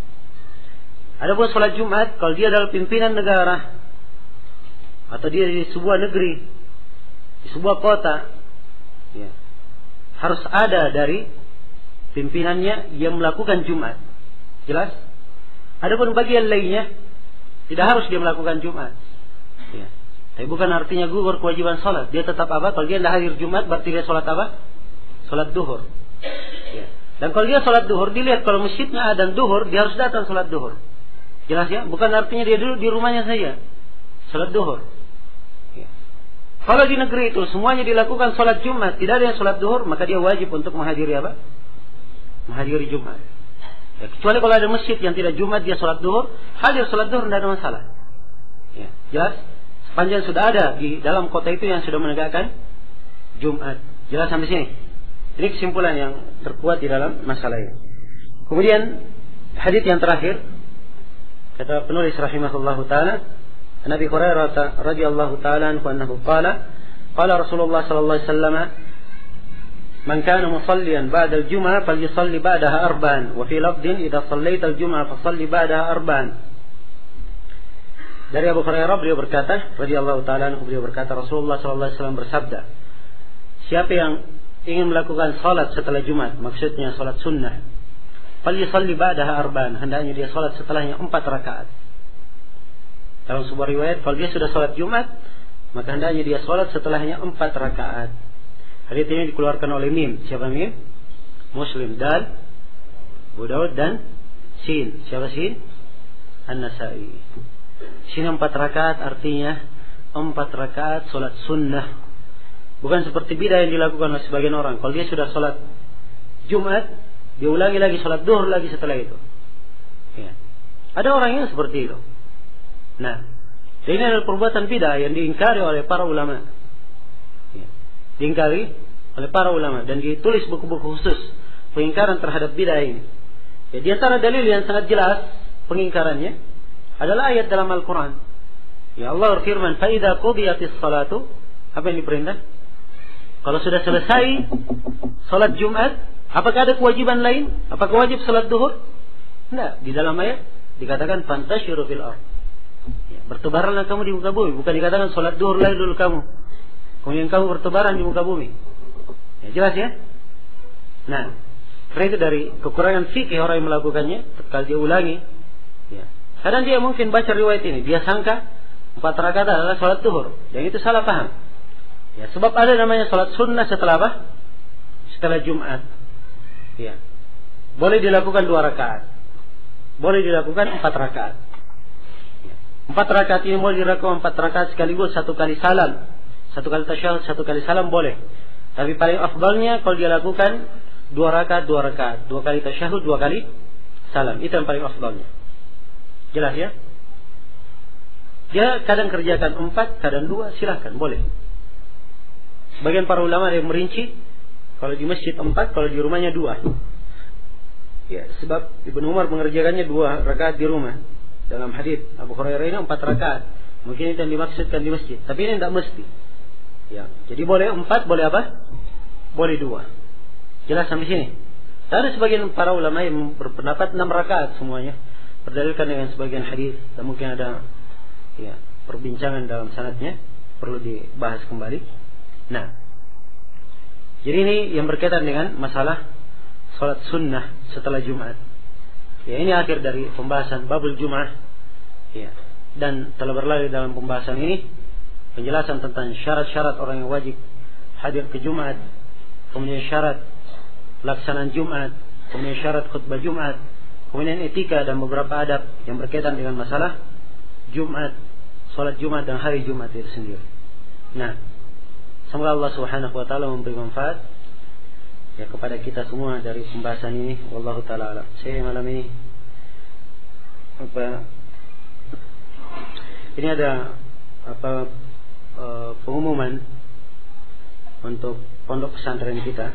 Adapun sholat Jumat, kalau dia adalah pimpinan negara atau dia di sebuah negeri, di sebuah kota, ya, harus ada dari pimpinannya yang melakukan Jumat. Jelas? Adapun bagian lainnya tidak harus dia melakukan Jumat. Ya. Tapi bukan artinya gugur kewajiban sholat. Dia tetap apa? Kalau dia tidak hadir Jumat, berarti dia sholat apa? Sholat duhur. Ya. Dan kalau dia sholat duhur, dilihat kalau masjidnya ada duhur, dia harus datang sholat duhur. Jelas ya? Bukan artinya dia dulu di rumahnya saja sholat duhur. Kalau di negeri itu semuanya dilakukan sholat Jumat, tidak ada yang sholat duhur, maka dia wajib untuk menghadiri apa? Menghadiri Jumat. Ya, kecuali kalau ada masjid yang tidak Jumat, dia sholat duhur, hadir sholat duhur, tidak ada masalah. Ya, jelas? Sepanjang sudah ada di dalam kota itu yang sudah menegakkan Jumat. Jelas sampai sini? Ini kesimpulan yang terkuat di dalam masalah ini. Kemudian hadits yang terakhir, kata penulis rahimahullahu ta'ala, Nabi Hurairah radhiyallahu ta'ala anhu annahu qala qala Rasulullah sallallahu alaihi wasallam Man kana musalliyan ba'da al-jum'ah falyusalli ba'daha arba'an, wa fi lafdhin idza sallaita al-jum'ah fasalli ba'daha arba'an. Dari Abu Hurairah beliau berkata, radhiyallahu taala anhu, beliau berkata Rasulullah sallallahu alaihi wasallam bersabda, siapa yang ingin melakukan salat setelah Jumat, maksudnya salat sunnah, falyusalli ba'daha arba'an, hendaknya dia salat setelahnya empat rakaat. Dalam sebuah riwayat, kalau dia sudah salat Jumat, maka hendaknya dia salat setelahnya empat rakaat. Hadits ini dikeluarkan oleh Mim. Siapa Mim? Muslim. Dan Abu Daud dan Sin. Siapa Sin? An-Nasai. Sini empat rakaat artinya empat rakaat solat sunnah. Bukan seperti bidah yang dilakukan oleh sebagian orang. Kalau dia sudah solat Jumat, dia ulangi lagi solat duhur lagi setelah itu. Ya. Ada orang yang seperti itu. Nah, ini adalah perbuatan bidah yang diingkari oleh para ulama. Ya. Diingkari oleh para ulama dan ditulis buku-buku khusus pengingkaran terhadap bidah ini. Ya, di antara dalil yang sangat jelas pengingkarannya adalah ayat dalam Al-Quran. Ya, Allah berfirman, "Fa-idza qudiyatis salatu", apa yang diperintah? Kalau sudah selesai salat Jumat, apakah ada kewajiban lain? Apakah wajib salat duhur? Tidak. Di dalam ayat dikatakan fantashiru fil ardh. Ya, bertebaranlah kamu di muka bumi. Bukan dikatakan salat duhur lagi dulu kamu, kemudian kamu bertebaran di muka bumi. Ya, jelas ya? Nah, karena itu dari kekurangan fikih orang yang melakukannya, kalau dia ulangi, ya. Kadang dia mungkin baca riwayat ini, dia sangka empat rakaat adalah salat duhur, dan itu salah paham. Ya, sebab ada namanya salat sunnah setelah apa? Setelah Jumat. Ya. Boleh dilakukan dua rakaat. Boleh dilakukan empat rakaat. Ya. Empat rakaat ini boleh dilakukan empat rakaat sekaligus, satu kali salam, satu kali tasyahud, satu kali salam boleh. Tapi paling afdalnya kalau dia lakukan dua rakaat, dua rakaat, dua kali tasyahud, dua kali salam. Itu yang paling afdalnya. Jelas ya? Dia kadang kerjakan empat, kadang dua, silahkan, boleh. Sebagian para ulama yang merinci, kalau di masjid empat, kalau di rumahnya dua. Ya, sebab Ibnu Umar mengerjakannya dua rakaat di rumah. Dalam hadits Abu Hurairah ini empat rakaat. Mungkin itu yang dimaksudkan di masjid, tapi ini tidak mesti. Ya, jadi boleh empat, boleh apa? Boleh dua. Jelas sampai sini. Ada sebagian para ulama yang berpendapat enam rakaat semuanya, berdalilkan dengan sebagian hadis, dan mungkin ada ya perbincangan dalam sanadnya, perlu dibahas kembali. Nah, jadi ini yang berkaitan dengan masalah salat sunnah setelah Jumat. Ya, ini akhir dari pembahasan babul Jum'ah. Ya, dan telah berlalu dalam pembahasan ini penjelasan tentang syarat-syarat orang yang wajib hadir ke Jumat, kemudian syarat pelaksanaan Jumat, kemudian syarat khutbah Jumat, kemudian etika dan beberapa adab yang berkaitan dengan masalah Jumat, salat Jumat dan hari Jumat itu sendiri. Nah, semoga Allah Subhanahu wa taala memberi manfaat ya kepada kita semua dari pembahasan ini. Wallahu taala alam. Saya malam ini apa ini ada apa Uh, pengumuman untuk pondok pesantren kita.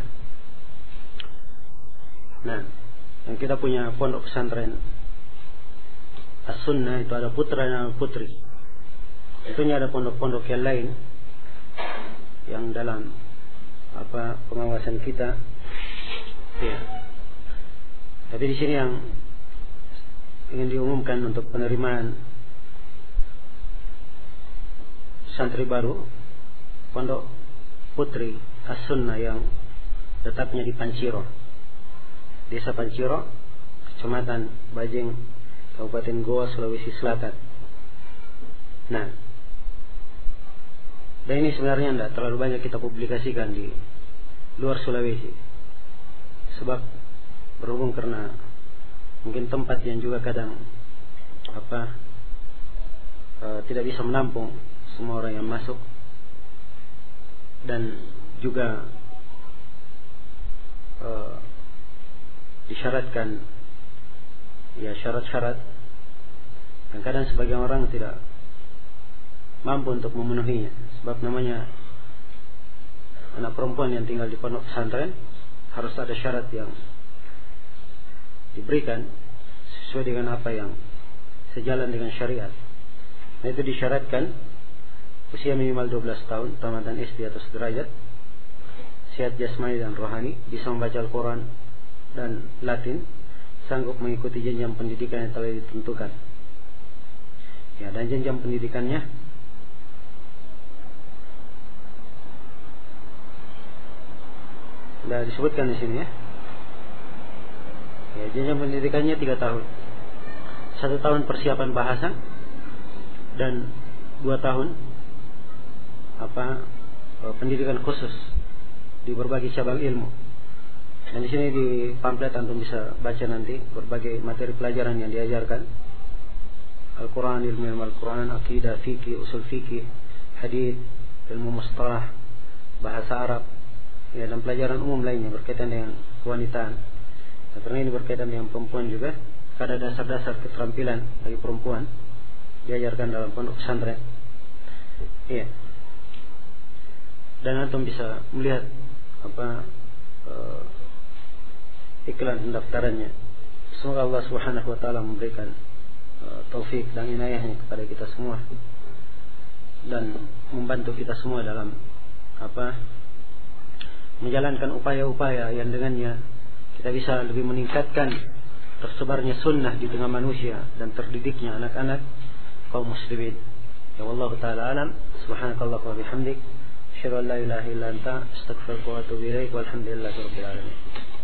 Nah, yang kita punya pondok pesantren As-Sunnah itu ada putra dan putri. Tentunya ada pondok-pondok yang lain yang dalam apa pengawasan kita. Ya. Tapi di sini yang ingin diumumkan untuk penerimaan santri baru pondok putri As-Sunnah yang letaknya di Panciro, Desa Panciro, Kecamatan Bajeng, Kabupaten Goa, Sulawesi Selatan. Nah, dan ini sebenarnya tidak terlalu banyak kita publikasikan di luar Sulawesi, sebab berhubung karena mungkin tempat yang juga kadang apa e, tidak bisa menampung semua orang yang masuk, dan juga uh, disyaratkan ya syarat-syarat dan kadang sebagian orang tidak mampu untuk memenuhinya, sebab namanya anak perempuan yang tinggal di pondok pesantren harus ada syarat yang diberikan sesuai dengan apa yang sejalan dengan syariat. Nah, itu disyaratkan usia minimal dua belas tahun, tamatan S D atau sederajat, sehat jasmani dan rohani, bisa membaca Al-Quran dan Latin, sanggup mengikuti jenjang pendidikan yang telah ditentukan. Ya, dan jenjang pendidikannya sudah disebutkan di sini ya. Ya, jenjang pendidikannya tiga tahun. Satu tahun persiapan bahasa dan dua tahun apa pendidikan khusus di berbagai cabang ilmu. Dan di sini di pamflet antum bisa baca nanti berbagai materi pelajaran yang diajarkan. Al-Quran, ilmu Al-Quran, akidah, fikih, usul fikih, hadits, ilmu mustalah, bahasa Arab, ya, dan pelajaran umum lainnya berkaitan dengan kewanitaan. Dan karena ini berkaitan dengan perempuan juga, ada dasar-dasar keterampilan bagi perempuan diajarkan dalam pondok pesantren. Iya. Dan antum bisa melihat apa uh, iklan pendaftarannya. Semoga Allah Subhanahu wa taala memberikan uh, taufik dan inayahnya kepada kita semua dan membantu kita semua dalam apa menjalankan upaya-upaya yang dengannya kita bisa lebih meningkatkan tersebarnya sunnah di tengah manusia dan terdidiknya anak-anak kaum muslimin. Ya wallahu taala alam. Subhanakallah wa bihamdik, asyhadu an la ilaha illa anta, astaghfiruka wa atubu ilaik, walhamdulillahi rabbil alamin.